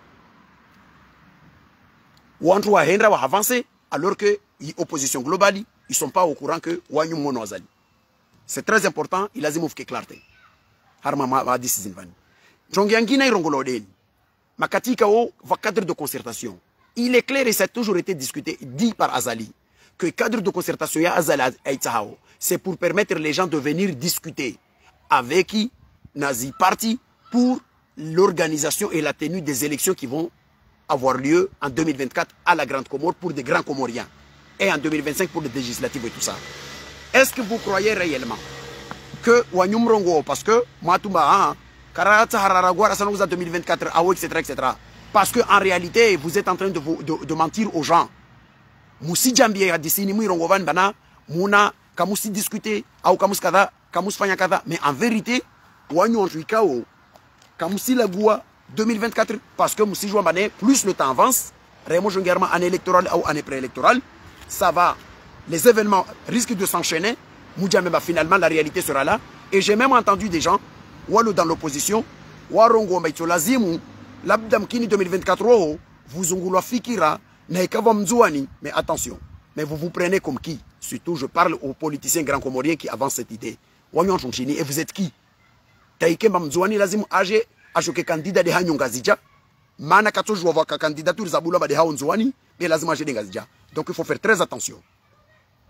ou entre Hendra va avancer, alors que l'opposition globale, ils ne sont pas au courant que Wanyum Mono Azali. C'est très important, il a dit que clarté. Harma ma décision van. Jongyangina irongolodeni. Makatika o va cadre de concertation. Il est clair et ça a toujours été discuté, dit par Azali, que le cadre de concertation ya Azali Aïtahao, c'est pour permettre les gens de venir discuter avec qui Nazi Parti pour l'organisation et la tenue des élections qui vont avoir lieu en deux mille vingt-quatre à la Grande Comore pour des grands Comoriens et en deux mille vingt-cinq pour les législatives et tout ça. Est-ce que vous croyez réellement que Wanyum Rongo, parce que Matumba, Karata Hararagwara Sanoza deux mille vingt-quatre, et cetera, et cetera. Parce qu'en réalité, vous êtes en train de, vous, de, de mentir aux gens. Moussi Djambie a dit ni Rongovan Bana, Mouna, Kamoussi discuter, ou Kamous Kada, Kamous Fanya Kada. Mais en vérité, Wanyum Juikao, Kamoussi Lagoua deux mille vingt-quatre, parce que Moussi Jouambane, plus le temps avance, Raymond Jongerma, année électorale ou année préélectorale, ça va. Les événements risquent de s'enchaîner. Moudjameba, finalement, la réalité sera là. Et j'ai même entendu des gens, Walo dans l'opposition, Warongo Maitolazimu, Labdamkini deux mille vingt-quatre, vous ongouloa fikira, naikavam mzouani. Mais attention, mais vous vous prenez comme qui? Surtout, je parle aux politiciens grands comoriens qui avancent cette idée. Wanyon Chonchini, et vous êtes qui? Taïkem mzouani lazim age, ajoke candidat de Hanyongazidja. Mana kato je vois candidature Zaboula de Haonzouani, mais lazim age de Ngazidja. Donc il faut faire très attention.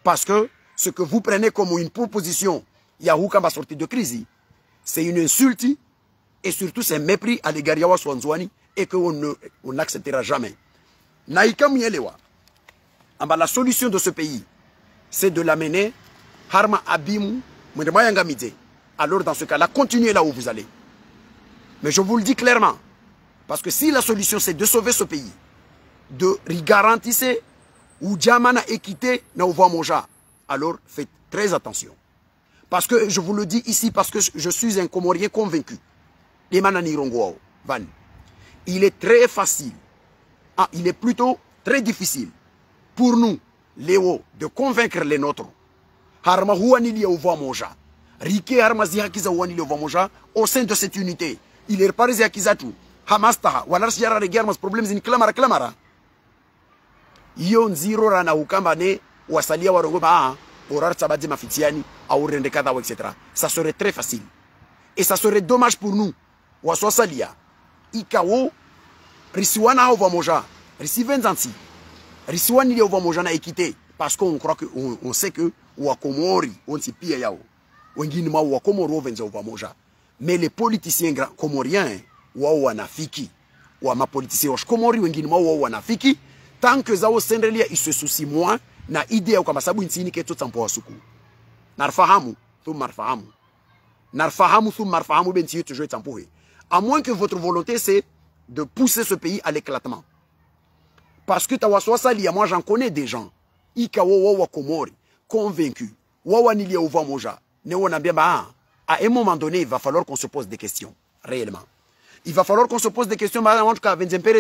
Parce que ce que vous prenez comme une proposition, Yahoo Kamba sortie de crise, c'est une insulte et surtout c'est un mépris à l'égard de Yawa Swanzwani et qu'on n'acceptera jamais. Naïka Mielewa, la solution de ce pays, c'est de l'amener Harma Abim, alors dans ce cas-là, continuez là où vous allez. Mais je vous le dis clairement, parce que si la solution c'est de sauver ce pays, de garantir ou Djamana équité na Moja, alors faites très attention. Parce que je vous le dis ici, parce que je suis un Comorien convaincu. Il est très facile, ah, il est plutôt très difficile pour nous, Léo, de convaincre les nôtres. Harma Huanili Moja. Rike Harma Zihakiza Huanili Moja au sein de cette unité. Il est reparé Ziakizatu. Hamastaha. Walar Siara Regarmas problèmes in Clamara Clamara. Yon zero rana ukamba ne wasalia warongo ba orar sabadi mafitiani au rende kada et cetera. Ça serait très facile. Et ça serait dommage pour nous. Waswasalia. Ikawo risiwana au Moja. Risivenzanti. Risiwani au Moja na équité. Parce qu'on croit que on, on sait que Wakomori on s'y pia yao. Wengine ma Wakomoro venza au Moja. Mais les politiciens comoriens wa wanafiki. Wa ma politiciens wa Komori wengine ma wa wanafiki. Tant que zao sendelia ils se soucient moins na idée kama sababu nchini ketu tampoa suku. Narfahamu, tu marfahamu. Narfahamu tu marfahamu ben tu jouer tampoe. À moins que votre volonté c'est de pousser ce pays à l'éclatement. Parce que tawaswa salia, moi j'en connais des gens. Ikawo wa Komori convaincus. Wa nilia uva moja. Ne wona bien ba à un moment donné, il va falloir qu'on se pose des questions réellement. Il va falloir qu'on se pose des questions en tout cas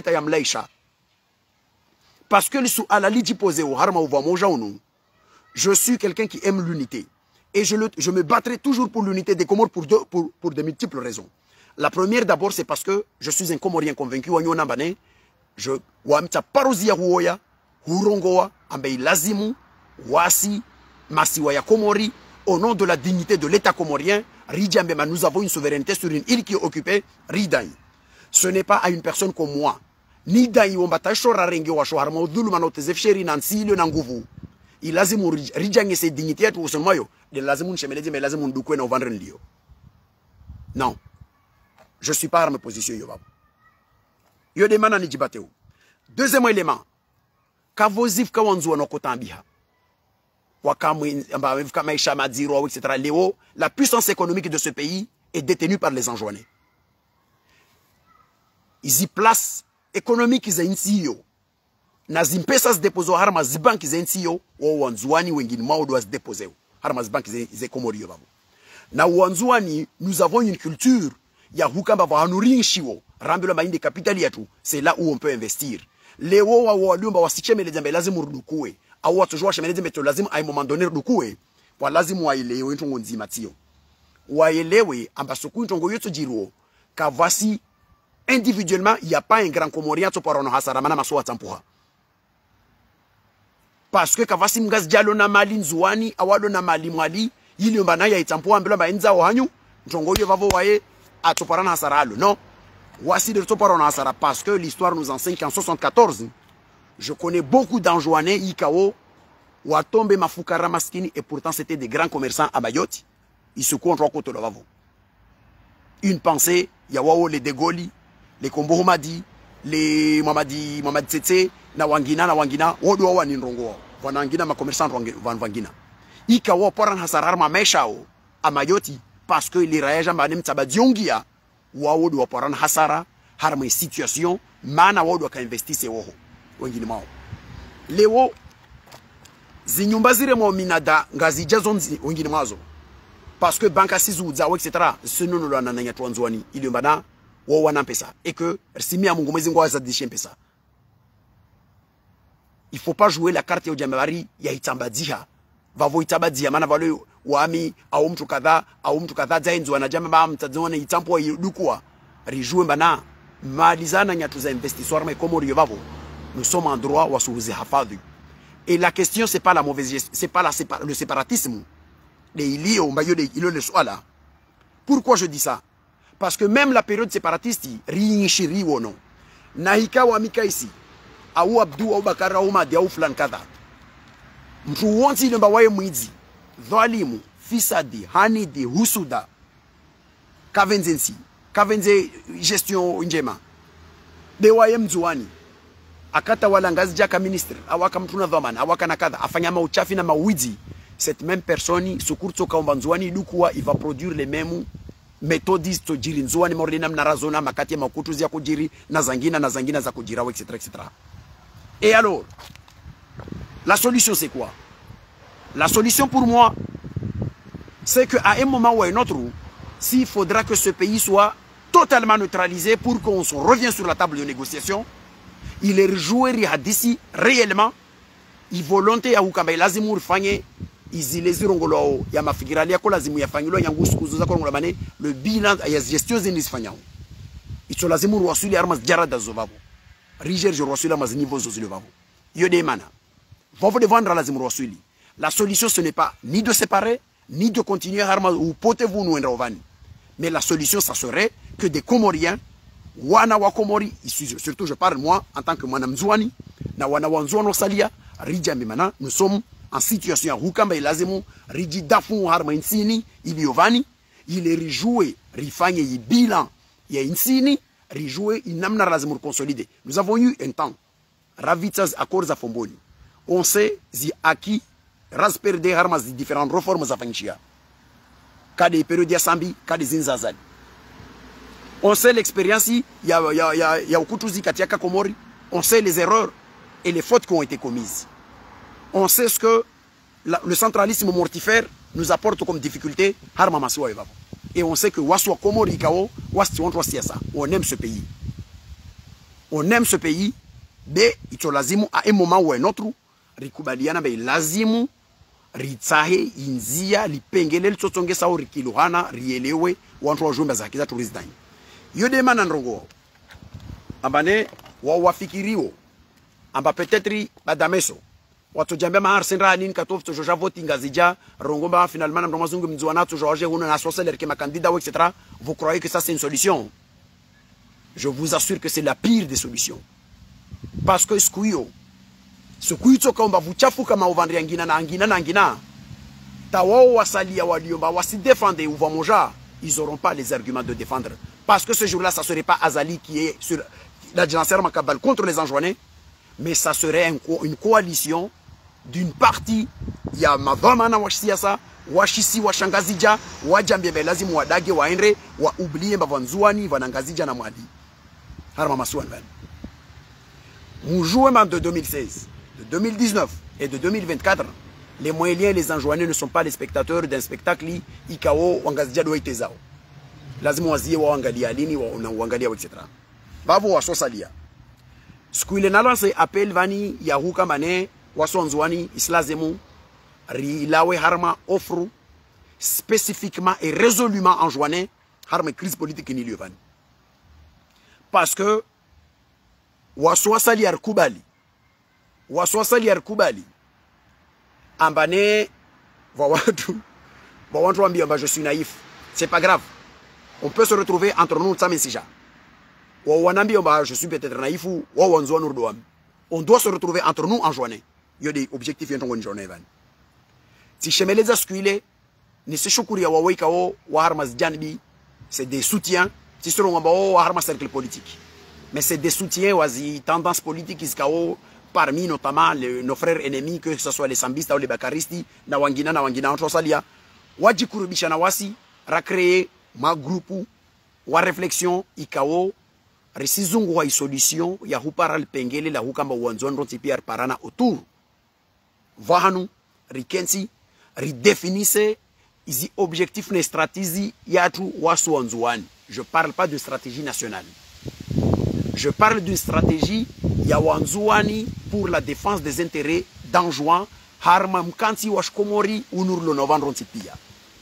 parce que à la lidi posée au harma ou je suis quelqu'un qui aime l'unité et je, le, je me battrai toujours pour l'unité des Comores pour, deux, pour, pour de multiples raisons. La première d'abord c'est parce que je suis un Comorien convaincu je wamta parozia huoya hurongoa ambei lazimu wasi masiwa ya Komori au nom de la dignité de l'État comorien. Ridjambema, nous avons une souveraineté sur une île qui est occupée, Ridaï. Ce n'est pas à une personne comme moi. Ni Daï, on bataille Shora Renge wa Shoharma, Dulumano, Tezefcheri, Nansi, le Nangouvou. Il a zimou Ridjang ses dignités pour ce moyo. De Lazimun Chemeledi, mais Lazimun Dukwen au Vandrenlio. Non. Je ne suis pas à ma position, Yoba. Yo demande à Nidjibateo. Deuxième élément. Kavozif Kawanzou no Kotambiha. La puissance économique de ce pays est détenue par les Anjouanais. Ils y placent économique ils ont na zimpesa se déposer harma zibanki zensio o wanzuani wengine mao doit se déposer harma zibanki ze Komorio babo na wanzuani nous avons une culture ya hukamba va hanurinchiwo rambelo mainde capitali yetu c'est là où on peut investir leo wa waliomba wasicheme les jambe lazima rudukue au watu jua shemelezi meto lazima à un moment donné rudukue kwa lazima waelewe ntongo nzima tio waelewe ambasuku ntongo yoto jiruo kavasi individuellement il y a pas un grand Comorien to parono hasaramana maso tampuha parce que kavasi mgaz dialo na mali nzuani awalo na mali mwali yili mbana ya itampuha mbelo ba enza wanyu ntongo yo vavo waye atoparana hasaralo non voici de to parono hasara parce que l'histoire nous enseigne qu'en soixante-quatorze je connais beaucoup d'Anjouanais Ikao Watombe Mafukara Maskini et pourtant c'était des grands commerçants à Mayotte. Ils se comptent côté de Vavo. Une pensée, Yawao les Degoli, les Kombo Homadi, les Mamadi Mamadi Tsetse, na Wangina na Wangina, Wodo Wani Nrongo, Wanangina ma commerçant Van Wangina. Ikao Poran Hasarar ma Meshao à Mayotte parce que les Rayaja Manem Tabadiongia, Wao do Poran Hasara, harme situation, mana Wodo ka investir se woho. Leo zinyumba zire mo minada ngazi jazonzi wengine mazo parce que banka sizu za et cetera sino no lana nanya twanzwani ili mbana wo wana pesa et que simia mungu mwezi ngwa za dishe pesa. Il faut pas jouer la carte ya jamari ya itambadia vavo itambadia maana vale wami au mtu kadha au mtu kadha zaenzo na jamaa mtazona itampo yudukua rijue mbana malizana nya tuza investisseur mais comme rio vavo. Nous sommes en droit ou à et la question c'est pas la mauvaise gestion, c'est pas la sépa le séparatisme. Pourquoi je dis ça? Parce que même la période séparatiste, riinchiri ou non, Nahika ou Amika ici, Aou Abdou ou Bakara ou Madi ou Flan Kada. mtu wonti ile mbawaye mwizi dhalimu fisadi hanidi husuda kavenzensi kavenze gestion njema bewaye mzuani akata wala ngazi jaka ministre awaka mtu na dhamana awaka na kadha afanya mauchafi na mawizi, cette même personne sukurto kaomba nzuani dukuwa il va produire les mêmes méthodes to jiri nzuani morina mnarazona makati ya makutu ya kujiri na zangina na zangina za kujira etc etc. Et alors la solution c'est quoi? La solution pour moi c'est que à un moment ou à un autre, s'il faudra que ce pays soit totalement neutralisé pour qu'on se revienne sur la table de négociation, il est rejoué d'ici réellement il volonté ya ukamba lazimu rifanye izilezi rongolo ya mafikirali yako lazimu yafanyilo yangu sikuzo za kongola mane le bilan ya gestion zinizifanyao ito lazimu ruwasuli armas jarada zovavo riger je ruwasuli armas niveau zozilevavo yode mana vavo de vendre lazimu ruwasuli. La solution ce n'est pas ni de séparer ni de continuer armas ou potez-vous nous endrovani, mais la solution ça serait que des Comoriens wana wa Komori, surtout je parle moi en tant que Mwanam Zouani, na wana wa Nzouano Salia, Ridja Mimana, nous sommes en situation à Rukamba et Lazemo, Ridi Dafou Harma Insini, Iliovani, il est rejoué, Rifanye y bilan, y a Insini, rejoué, il n'amena Lazemo consolidé. Nous avons eu un temps, Ravitsas accords à Fomboni. On sait, zi aki, rasperde Harmas de différentes réformes à Fanchia. Cas des périodes Sambi, cas des Inzazali. On sait l'expérience, il y a, il y a, il y a, il y a Okutuzi Katiaka Komori. On sait les erreurs et les fautes qui ont été commises. On sait ce que la, le centralisme mortifère nous apporte comme difficulté. Et on sait que Waswa Komori Kao, on aime ce pays. On aime ce pays, mais il à un moment ou un autre, Rikubaliana, mais lazimu, Ritsahe, Inzia, Lipengele, Tsotonge Sao, Rikiluhana, Rielewe, ou entre Jumba Zakiza Tourisdani. Yode manandrongo ambane wa wafikirio amba peut-être badameso watu jambia mahar senra nini katof to joja voting ngazija rongomba finalement na mazungu mzwana to joje una na soseler ke makandida et cetera. Vous croyez que ça c'est une solution? Je vous assure que c'est la pire des solutions. Parce que skuyo skuyo to kaomba vuchafu kama uvandri angina na angina na angina tawao wasalia waliomba wasi défendre ou vamoja, ils auront pas les arguments de défendre. Parce que ce jour-là, ça ne serait pas Azali qui est sur la Djanser Makabal contre les Anjouanais, mais ça serait un, une coalition d'une partie. Il y a Mavamana Washisiasa, Washisi Washangazija, Wajambie Lazim Wadage, Waenre, Wa oublié Bavanzouani, Vanangazija na Mwadi. Harma Masouan Ben. Nous jouons de deux mille seize, de deux mille dix-neuf et de deux mille vingt-quatre. Les Moéliens et les Anjouanais ne sont pas les spectateurs d'un spectacle Ikao Wangazija Doitezao. Lazima wazie waangalia lini wanaangalia et cetera. Bavo wasosalia. Siku ile nalance appel vani ya huka mane wasonzwani islazemu rilawe harma offre spécifiquement et résolument enjoiné harma crise politique ni liovani. Parce que waswasali arkubali. Waswasali arkubali. Ambane va watu va watu ambia ba je suis naïf. C'est pas grave. On peut se retrouver entre nous, Tsamensija. Je suis peut-être naïf ou on doit se retrouver entre nous en journée. Il y a des objectifs qui sont en journée. Si je me les ascuile, ni se choukouria wa waikao wa harmas janbi, c'est des soutiens. Si ce sont wa harmas cercle politique. Mais c'est des soutiens wazi tendance politique iskao parmi notamment les, nos frères ennemis, que ce soit les sambistas ou les bakaristi, na wangina na wangina entre salia. Wajikurubisha na wasi, recréer ma groupe wa réflexion ikao resizungu wa solution ya huparal pengele la hukamba wanzondo tipiar parana autour vahanu rikensi redéfinissez izi objectifs ne stratégie yatu wasu wanzuani. Je parle pas de stratégie nationale, je parle d'une stratégie ya wanzuani pour la défense des intérêts d'Anjouan harma mkanti washkomori unur lo novandron tipia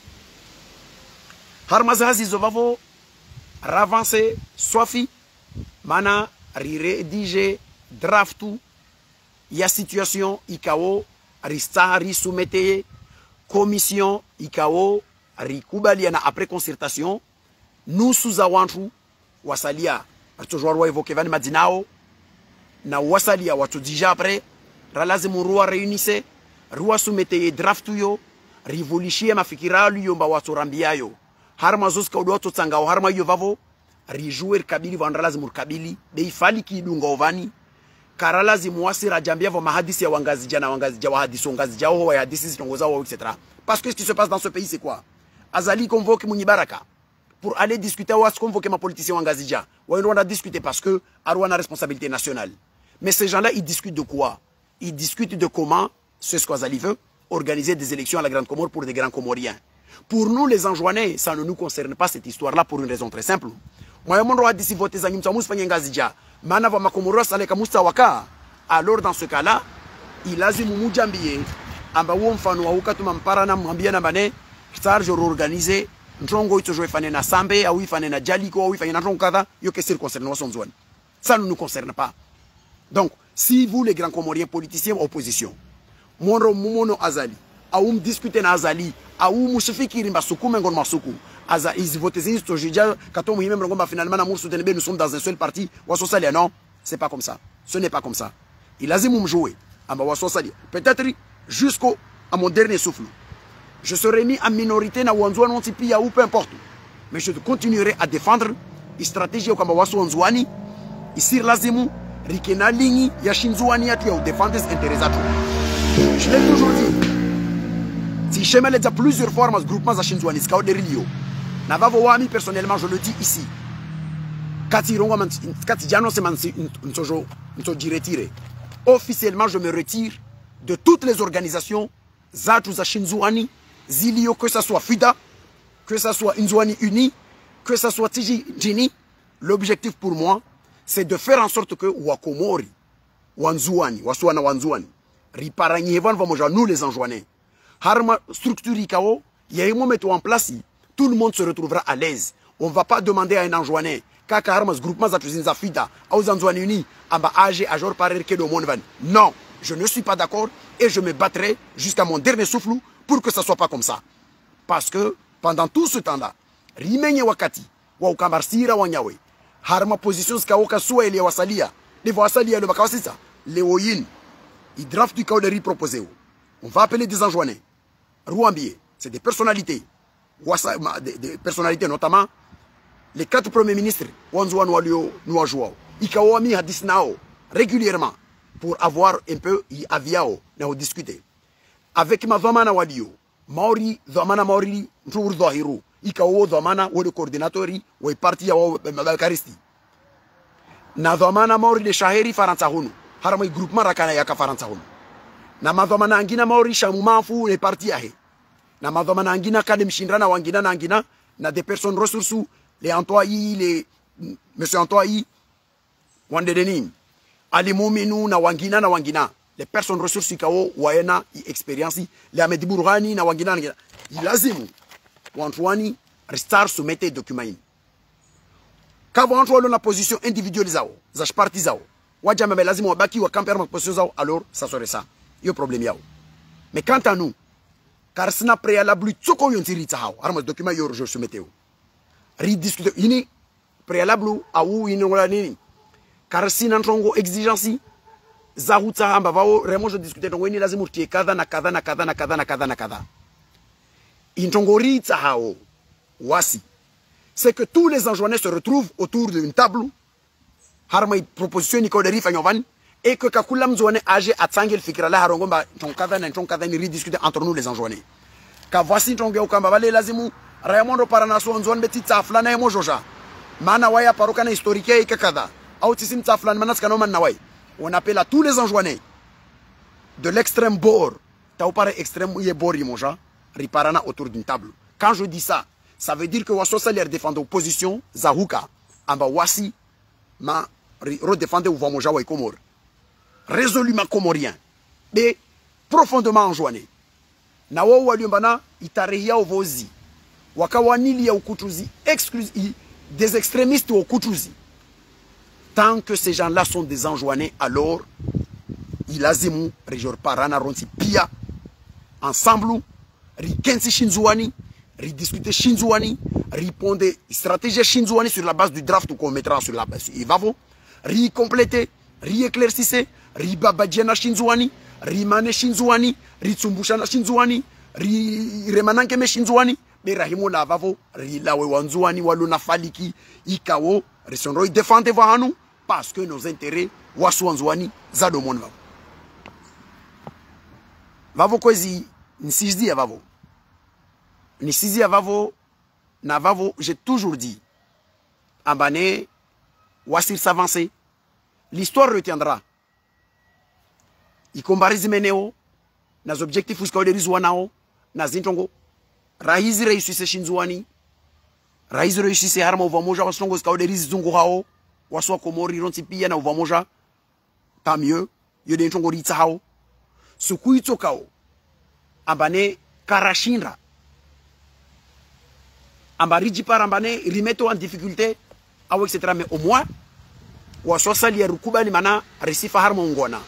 harmazazi zovavo ravancer sofi mana rédiger draftu ya situation ikao ristari soumete commission ikao rikubalia na après concertation nous sous awantu wasalia toujours wa évoquer vani madinao na wasalia watu déjà après ralazimu ruwa réunissez Rua sumete draftu yo, rivolishie mafikiralu yo mba watorambia yo. Harma zoska udoto tsangao harma yo vavo, rijuer kabili vandralazi murkabili, deifali ki idunga ovani, karalazi muwasi rajambia vo mahadisi ya wangazija na wangazija wahadisi wangazija wa hadisi zitongoza wa et cetera. Parce que ce qui se passe dans ce pays c'est quoi? Azali convoque Mouni Baraka pour aller discuter ou convoquer ma politicien wangazija. Ou on a discuté parce que Arwana a responsabilité nationale. Mais ces gens-là, ils discutent de quoi? Ils discutent de comment, c'est ce qu'Azali veut, organiser des élections à la Grande Comore pour des grands Comoriens. Pour nous, les Anjouanais, ça ne nous concerne pas cette histoire-là pour une raison très simple. Moi, je suis d'ici voter za nyumsa musfanya ngazija. Mana va makomoro sale kamusta waka. Alors dans ce cas-là, il a dit mumujambie amba wo mfano wa ukatu mampara na mwambia na bane charge organiser ntongo ito jo ifane na sambe au ifane na jaliko au ifane na ntongo kada yo que concerne wasonzwane. Ça ne nous concerne pas. Donc, si vous les grands Comoriens politiciens opposition, monro mumono azali, au discuter na azali, au mushifikiri mbasukume ngon masuku. Aza ils votent ils to jija kato muhime mlongomba finalement na mursu denebe nous sommes dans un seul parti wasosalia non, c'est pas comme ça. Ce n'est pas comme ça. Il a dit me jouer amba wasosalia. Peut-être jusqu'au à mon dernier souffle. Je serai mis en minorité na wanzwani ontipia ou peu importe. Mais je continuerai à défendre une stratégie kama wasonzwani isir lazimu rikena lingi ya shinzwani yatu ya défendre les intérêts zatu. Je l'ai toujours dit. Si je me l'ai dit plusieurs fois dans ce groupement za shinzwani ska de rilio. Na vavo wami personnellement je le dis ici. Kati rongo man kati jano se man nsojo nsoji retiré. Officiellement je me retire de toutes les organisations zatu za shinzwani zilio, que ça soit FIDA, que ça soit Inzwani Uni, que ça soit Tiji Jini. L'objectif pour moi, c'est de faire en sorte que Wakomori, Wanzouani, Waswana Wanzouani, Riparanyi Evan Vamoja, nous les Anjouanais, Harma structure Ikao, il y a un moment mettre en place, tout le monde se retrouvera à l'aise. On ne va pas demander à un Anjouanais, Kaka Harmas groupement Zatuzin FIDA, aux Anzouani Uni, Amba Age, Ajor Parer Kedo Monvan. Non, je ne suis pas d'accord et je me battrai jusqu'à mon dernier souffle pour que ça ne soit pas comme ça. Parce que pendant tout ce temps-là, Rimenye Wakati, Waukabarsira Wanyawe, Harma position Skaoka Soua et les Wasalia, les Wasalia le Bakawasisa, les Oyin, ils draftent du Kaoleri proposé. On va appeler des Anjouanais. Rouambier, c'est des personnalités. Des, des personnalités, notamment les quatre premiers ministres, Wanzouan Walio, Nouajouao, Ikawami Hadisnao, régulièrement, pour avoir un peu Aviao, nous discuter. Avec ma dhamana walio, Maori, dhamana Maori, Ntour Dhahiru, Ikawo dhamana, ou le coordinatori, ou le parti ya Karisti. Na dhamana Maori le Shaheri Farantahunu, Harama groupement Rakana Yaka Farantahunu. Na ma dhamana angina Maori Shamumafu, le parti yahe. Na ma dhamana angina Kadem Shindrana Wangina Nangina, na des personnes ressources, les Antoyi, les Monsieur Antoyi, Wandedenim. Ali Mouminu na Wangina na Wangina. Les personnes ressources Ikao, Waena, expérience, les Ahmed Bourhani na Wangina. Il azimu. Wantouani, restar soumettre les documents. Quand vous entrez dans la position individuelle, zach parti zao. Wadjama lazimu wabaki wa camper ma position zao, alors ça serait ça. Il y a un problème yao. Mais quant à nous, car ce n'a préalable tsoko yontiri tsao. Armas document yo je soumettre. Ridiscute ini préalable à ou ini wala nini. Car si n'entrongo exigence zahuta hamba vao remo je discuter donc ini lazimu tie kadha na kadha na kadha na kadha na kadha na kadha. Intongori tsao wasi. C'est que tous les Anjouanais se retrouvent autour d'une table, harma proposition Nicoleri Fanyovan, et que Kakulam Zouane age à Tsangel Fikrala Harongomba, Tonkada et Tonkada ni rediscuter entre nous les Anjouanais. Ka voici Tongeo Kambavale Lazimu, Raymond Paranaso Anzouane Petit Taflana et Mojoja, Manawaya Parokana historique et Kakada, Autisim Taflan Manaskanoman Nawai. On appelle à tous les Anjouanais de l'extrême bord, Taupare extrême ou Yebori Moja, Riparana autour d'une table. Quand je dis ça, ça veut dire que Wasso Salaire défend l'opposition, Zahuka, Amba Wassi, ma redéfendre ou Vamoja ou Komor. Résolument comorien, mais profondément enjoigné. Nawa Waliumbana, Itarehia ou Vozi, Wakawanili ou Koutrouzi, des extrémistes au Koutrouzi. Tant que ces gens-là sont des enjoignés, alors, il a zimu, Rejor Parana Ronsi Pia, ensemble, Rikensi Shinzouani, rediscuter Shinzouani, répondre stratégie Shinzouani sur la base du draft qu'on mettra sur la base. Il va vous, recompléter, rééclaircir, ribabadjena Shinzouani, rimane shinzuani ritsumbushana shinzuani ri remananke me shinzuani be rahimo la vavo rilawe wanzuani waluna faliki ikawo risonro défendre vahanu parce que nos intérêts waswanzuani za do monde vavo vavo kwezi nsizi ya vavo nsizi ya vavo na vavo j'ai toujours dit ambane wasir s'avancer l'histoire retiendra ikombarizi meneo na objectifs uskaoderizwa nao na zintongo raizi reisise shinzuani raizi reisise harma uvamoja wasongo uskaoderizi zungu hao waswa komori ronti pia na uvamoja tant mieux yode ntongo ritsa hao sukuito kao ambane karashinra ambariji par ambane rimeto en difficulté awo et cetera mais au moins waswa sali rukubali mana resifa harma ungona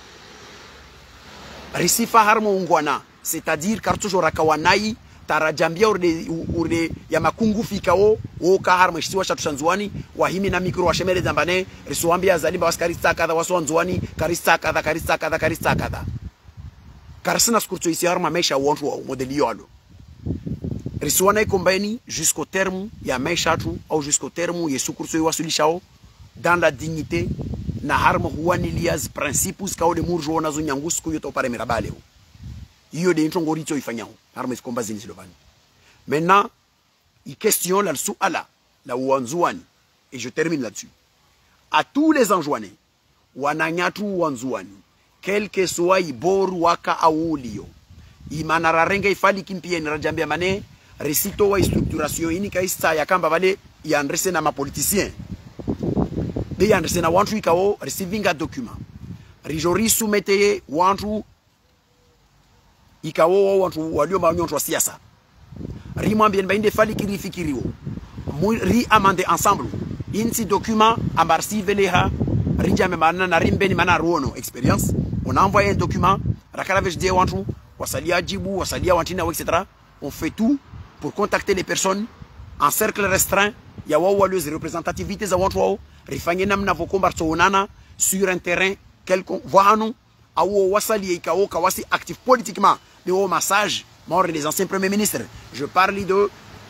risifa harmo ungwana c'est-à-dire kartujo rakawanai tarajambia urde urde ya makungu fikao woka harmo shisiwa shatushanzuani wahimi na mikro wa shemele zambane risuambia zalimba waskarista kadha waswanzuani karista kadha karista kadha karista kadha karsina skurto isi harma mesha wontu wa modeli yalo risuana ikombeni jusqu'au terme ya mesha tu au jusqu'au terme yesukurso yiwasulishao dans la dignité na harma huwani lias principes kao de murjo na zunyangusu kuyo to pare mirabaleo iyo de ntongo richo ifanyao harma iskomba zini silovani maintenant il question la suala la wanzuani et je termine là-dessus à tous les enjouanés wananyatu wanzuani quel que soit iboru waka aulio imanararenga ifali kimpia ni rajambia mane resito wa structuration ini kaisa ya kamba vale ya ndrese na mapoliticien de yandrese na wantu ikao receiving a document rijori soumeteye wantu ikao wantu walio manyonto siasa rimwambia bainde fali kirifikiriwo ri amende ensemble inti document ambarsive leha rijame manana na rimbeni mana ruono experience on a envoyé un document rakaravesh de wantu wasalia jibu wasalia wantina et cetera on fait tout pour contacter les personnes en cercle restreint ya wao walio représentativité za wantu wao rifanye namna vokomba tsoonana sur un terrain quelconque vohanu awo wasali ikao kawasi actif politiquement de au massage mort des anciens premiers ministres je parle de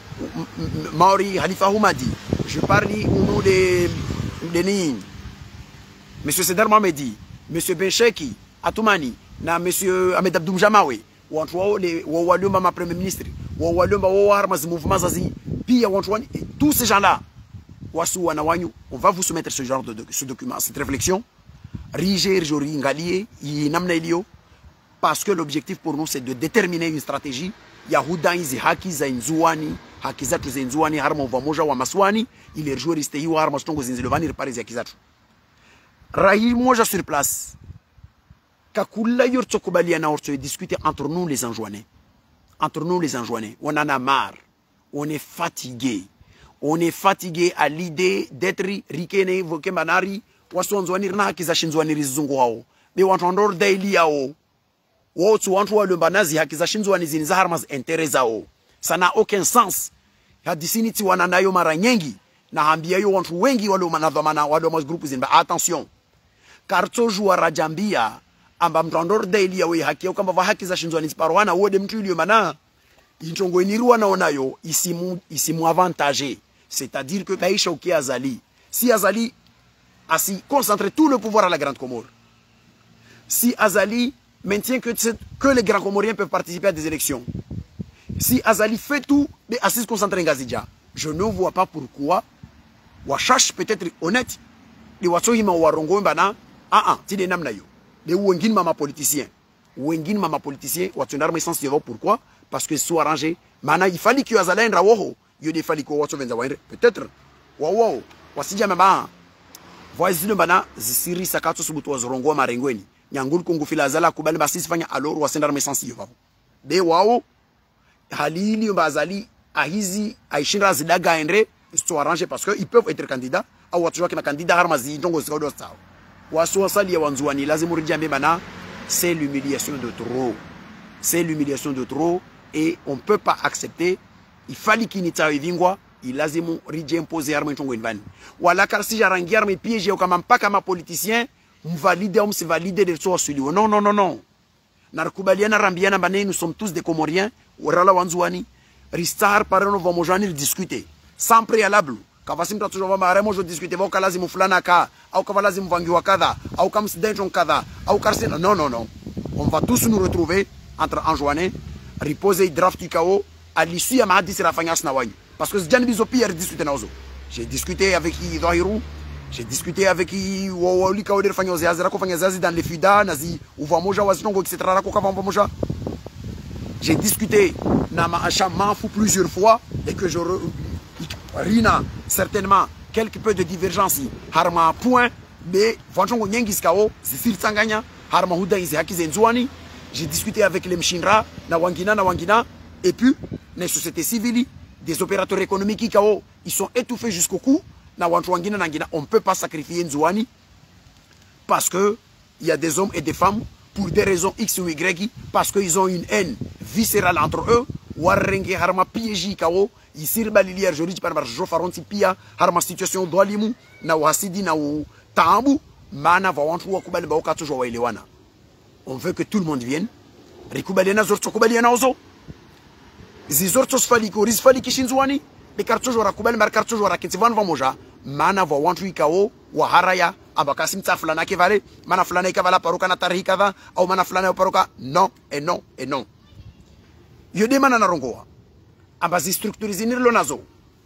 Mauri Khalifa Houmadi je parle uno de de ni monsieur Sedar Mohamedi monsieur Bencheki Atoumani na monsieur Ahmed Abdou Jamawe wantu wao le waliomba ma premier ministre wao waliomba wao arma za mouvement zazi pia wantu tous ces gens là wasu wanawanyu on va vous soumettre ce genre de, de ce document cette réflexion riger jori ngalier namna ilio parce que l'objectif pour nous c'est de déterminer une stratégie yahuda hizi haki za inzuani haki zatu za inzuani harma uvamoja wa maswani ile juriste hiyo harma stongo zinzilovani reparize haki zatu rai moja sur place kakula yorto kubaliana orto discuter entre nous les enjouanais entre nous les enjouanais on en a marre on est fatigué on est fatigué à l'idée d'être rikene vokemanari wasonzwani na haki za shinzwani rizungu hao be wantondor daily yao wotu wantu waliombanazi haki za shinzwani ziniza harmas intérêt zao sana aucun sens hadisiniti wananayo mara nyingi na hambia yo wantu wengi wale manadhamana wale mas groups zinba attention karto jua rajambia amba mtondor daily yao haki yao kama haki za shinzwani ziparwana wode mtu ilio mana intongo inirua naonayo isimu isimu avantage c'est-à-dire que Baïcha Oki Azali si Azali a si concentré tout le pouvoir à la Grande Comore si Azali maintient que, que les Grands Comoriens peuvent participer à des élections si Azali fait tout mais assis concentré en Gazidja je ne vois pas pourquoi Wachash peut-être honnête les Watsohima Warongo Mbana ah ah ti de nam nayo les wengin mama politiciens wengin mama politiciens Watsonar mais sans pourquoi parce que soit arrangé mana il fallait que Azali ndra woho yo de fallait que Watsovenza waire peut-être wawo wasija mama voisine bana zisiri sakato subutu wazorongo marengweni nyangul kungu fila Azala kubali basisi fanya alors wasendar mais sans yo vavo de wao halili mbazali ahizi aishinra zidaga endre soit arrangé parce que ils peuvent être candidats au watujwa kina candidat harmazi ndongo zikodo sawa waso wasali ya wanzuani lazima rijambe bana c'est l'humiliation de trop c'est l'humiliation de trop et on peut pas accepter il fallait qu'il n'ita vingwa il lazima rije imposer arme ntongo invani wala karsi jarangi arme piège kama mpaka ma politicien mvalide ou se valide de so celui non non non non narkubaliana rambiana bane nous sommes tous des Comoriens warala wanzuani ristar parano vamos janir discuter sans préalable kavasim toujours vama aremo je discuter voka lazima fulana ka au kava lazima vangiwa kadha au kam sidenjon kadha au karsena non non non on va tous nous retrouver entre enjoinés reposer draft du chaos à l'issue ya maadi sirafanya snawani parce que jani bizopi ya discuter nazo j'ai discuté avec Idohiru. J'ai discuté avec Wawali Kaoder Fanyo Zazira Kofanya Zazi dans les Fuda, Nazi, Uvamoja, Wazinongo, et cetera. J'ai discuté Nama Achamafou plusieurs fois et que je Rina, certainement, quelque peu de divergence. Harma point, mais Vanchongo Nyengiskao, Zifir Tanganya, Harma Huda Izehaki Zenzouani. J'ai discuté avec les Mshinra, Nawangina, Nawangina, et puis les sociétés civiles, des opérateurs économiques qui ils sont étouffés jusqu'au cou. On ne peut pas sacrifier Nzouani parce qu'il y a des hommes et des femmes pour des raisons X ou Y, parce qu'ils ont une haine viscérale entre eux. Warrengi harma piéji kao, isirba lilier jori par marjo faronti pia harma situation dwalimu na wasidi na tambu mana va wantu wakubali ba okato jo waelewana. On veut que tout le monde vienne. Rikubali na zorto kubali na ozo. Zizorto sfaliko risfaliki shinzwani. Les cartouches aura kubali mar cartouches aura kitivan va moja mana va wantu ikao wa haraya abakasim ta fulana kevale mana fulana ikavala paroka na tarihi kadha au mana fulana paroka non et non et non yo demana na rongoa abazi structure zinir lo nazo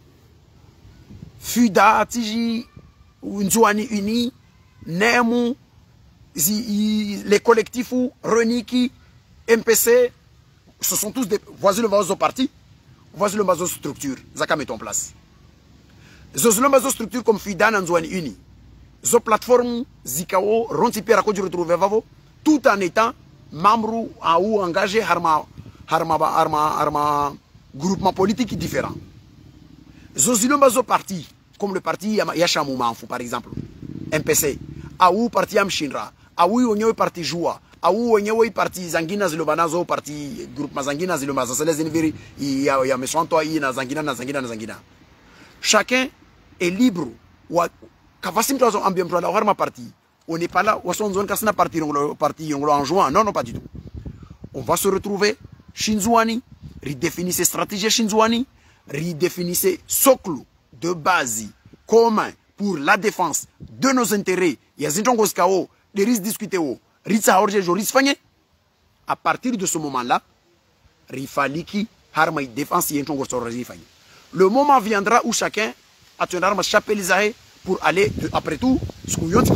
fuda tiji Nzouani uni nemu zi, les collectifs reniki M P C ce sont tous des voisins de vos partis. Voici le mazo structure, Zaka met en place. Zozo le mazo structure comme Fidan Nzouani Uni. Zo plateforme Zikao, Ronti Perako du retrouver Vavo, tout en étant membre ou engagé harma harma harma harma groupement politique différent. Zozo le mazo parti, comme le parti Yachamoumanfou par exemple, M P C, Aou parti Amshinra, Aou Onyo parti Joua. Aou wenyewe parti zangina zilobanazo parti groupe mazangina zilomaza selezi niviri ya ya meswanto hii na zangina na zangina na zangina chacun est libre wa kavasim tozo ambiem tola harma parti on n'est pas là wa son zone kasna parti ngolo parti ngolo en juin non non pas du tout on va se retrouver Shinzouani redéfinir stratégie Shinzouani redéfinir socle de base commun pour la défense de nos intérêts ya zintongo skao les risques discutés au à partir de ce moment-là, le moment viendra où chacun attendra ma chapelle pour aller, après tout, ce que vous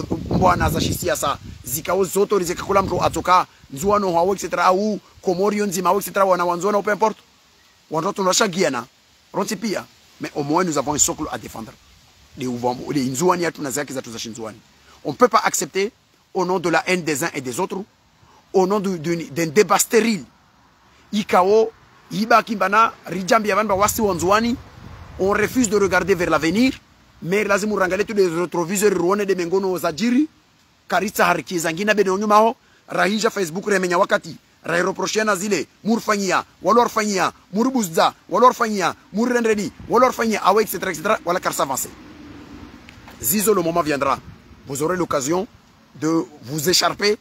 zikao zoto rizekakula mtu atoka nzuano hawo etc au komorio nzima etc wana wanzona peu importe watoto tunashagiana ronti pia mais au moins nous avons un socle à défendre les ouvamo les nzuani atu na zaki za tuzashinzuani. On peut pas accepter au nom de la haine des uns et des autres, au nom d'un débat stérile. Ikao, Iba Kimbana, Rijambi Yavan Wasi Wanzouani, on refuse de regarder vers l'avenir, mais lazima urangale tous les rétroviseurs Rwanda de Mengono Zajiri, Karitsa Hariki Zangina Benonyumao, Rahija Facebook Remenya Wakati, Rairo Prochaine Zile, Mourfania, Walor Fania, Mourbuzza, Walor Fania, Mourrendredi, Walor Fania, Awe, et cetera, et cetera, voilà car s'avancer. Zizo, le moment viendra. Vous aurez l'occasion de vous écharper.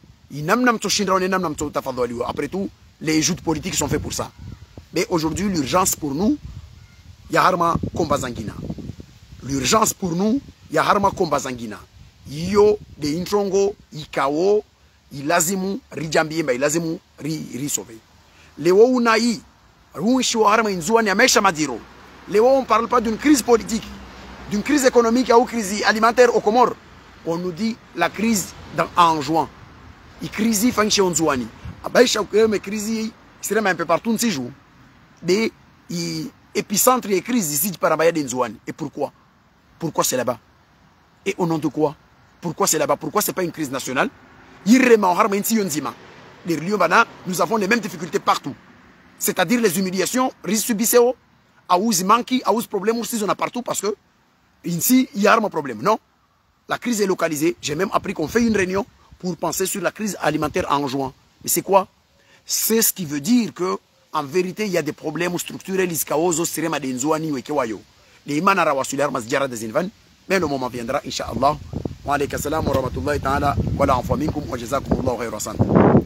Après tout, les joutes politiques sont faits pour ça. Mais aujourd'hui, l'urgence pour nous, il y a harma combat zangina. L'urgence pour nous, il y a harma combat zangina. Yo de introngo, ikao, ilazimu, rijambiemba, ilazimu, ri risove. Lewo unai, runsho harma inzuani amesha madiro. Lewo on ne parle pas d'une crise politique, d'une crise économique ou crise alimentaire au Comores. On nous dit la crise dans, en juin. La crise fanchi en Nzouani. Abaïcha mais crise c'est un peu partout ces jours. Mais épicentre et crise ici par Abaya de Nzouani. Et pourquoi? Pourquoi c'est là-bas? Et au nom de quoi? Pourquoi c'est là-bas? Pourquoi c'est pas une crise nationale? Nous avons les mêmes difficultés partout. C'est-à-dire les humiliations, risques subissés, aouz manki, aouz problème aussi on a partout parce que ici il y a un problème. Non. La crise est localisée. J'ai même appris qu'on fait une réunion pour penser sur la crise alimentaire en juin. Mais c'est quoi? C'est ce qui veut dire que, en vérité, il y a des problèmes structurels. Mais le moment viendra, Inch'Allah. Wa alayka salam wa rahmatullahi ta'ala wa la anfa minkum wa jazakumullahu khairan.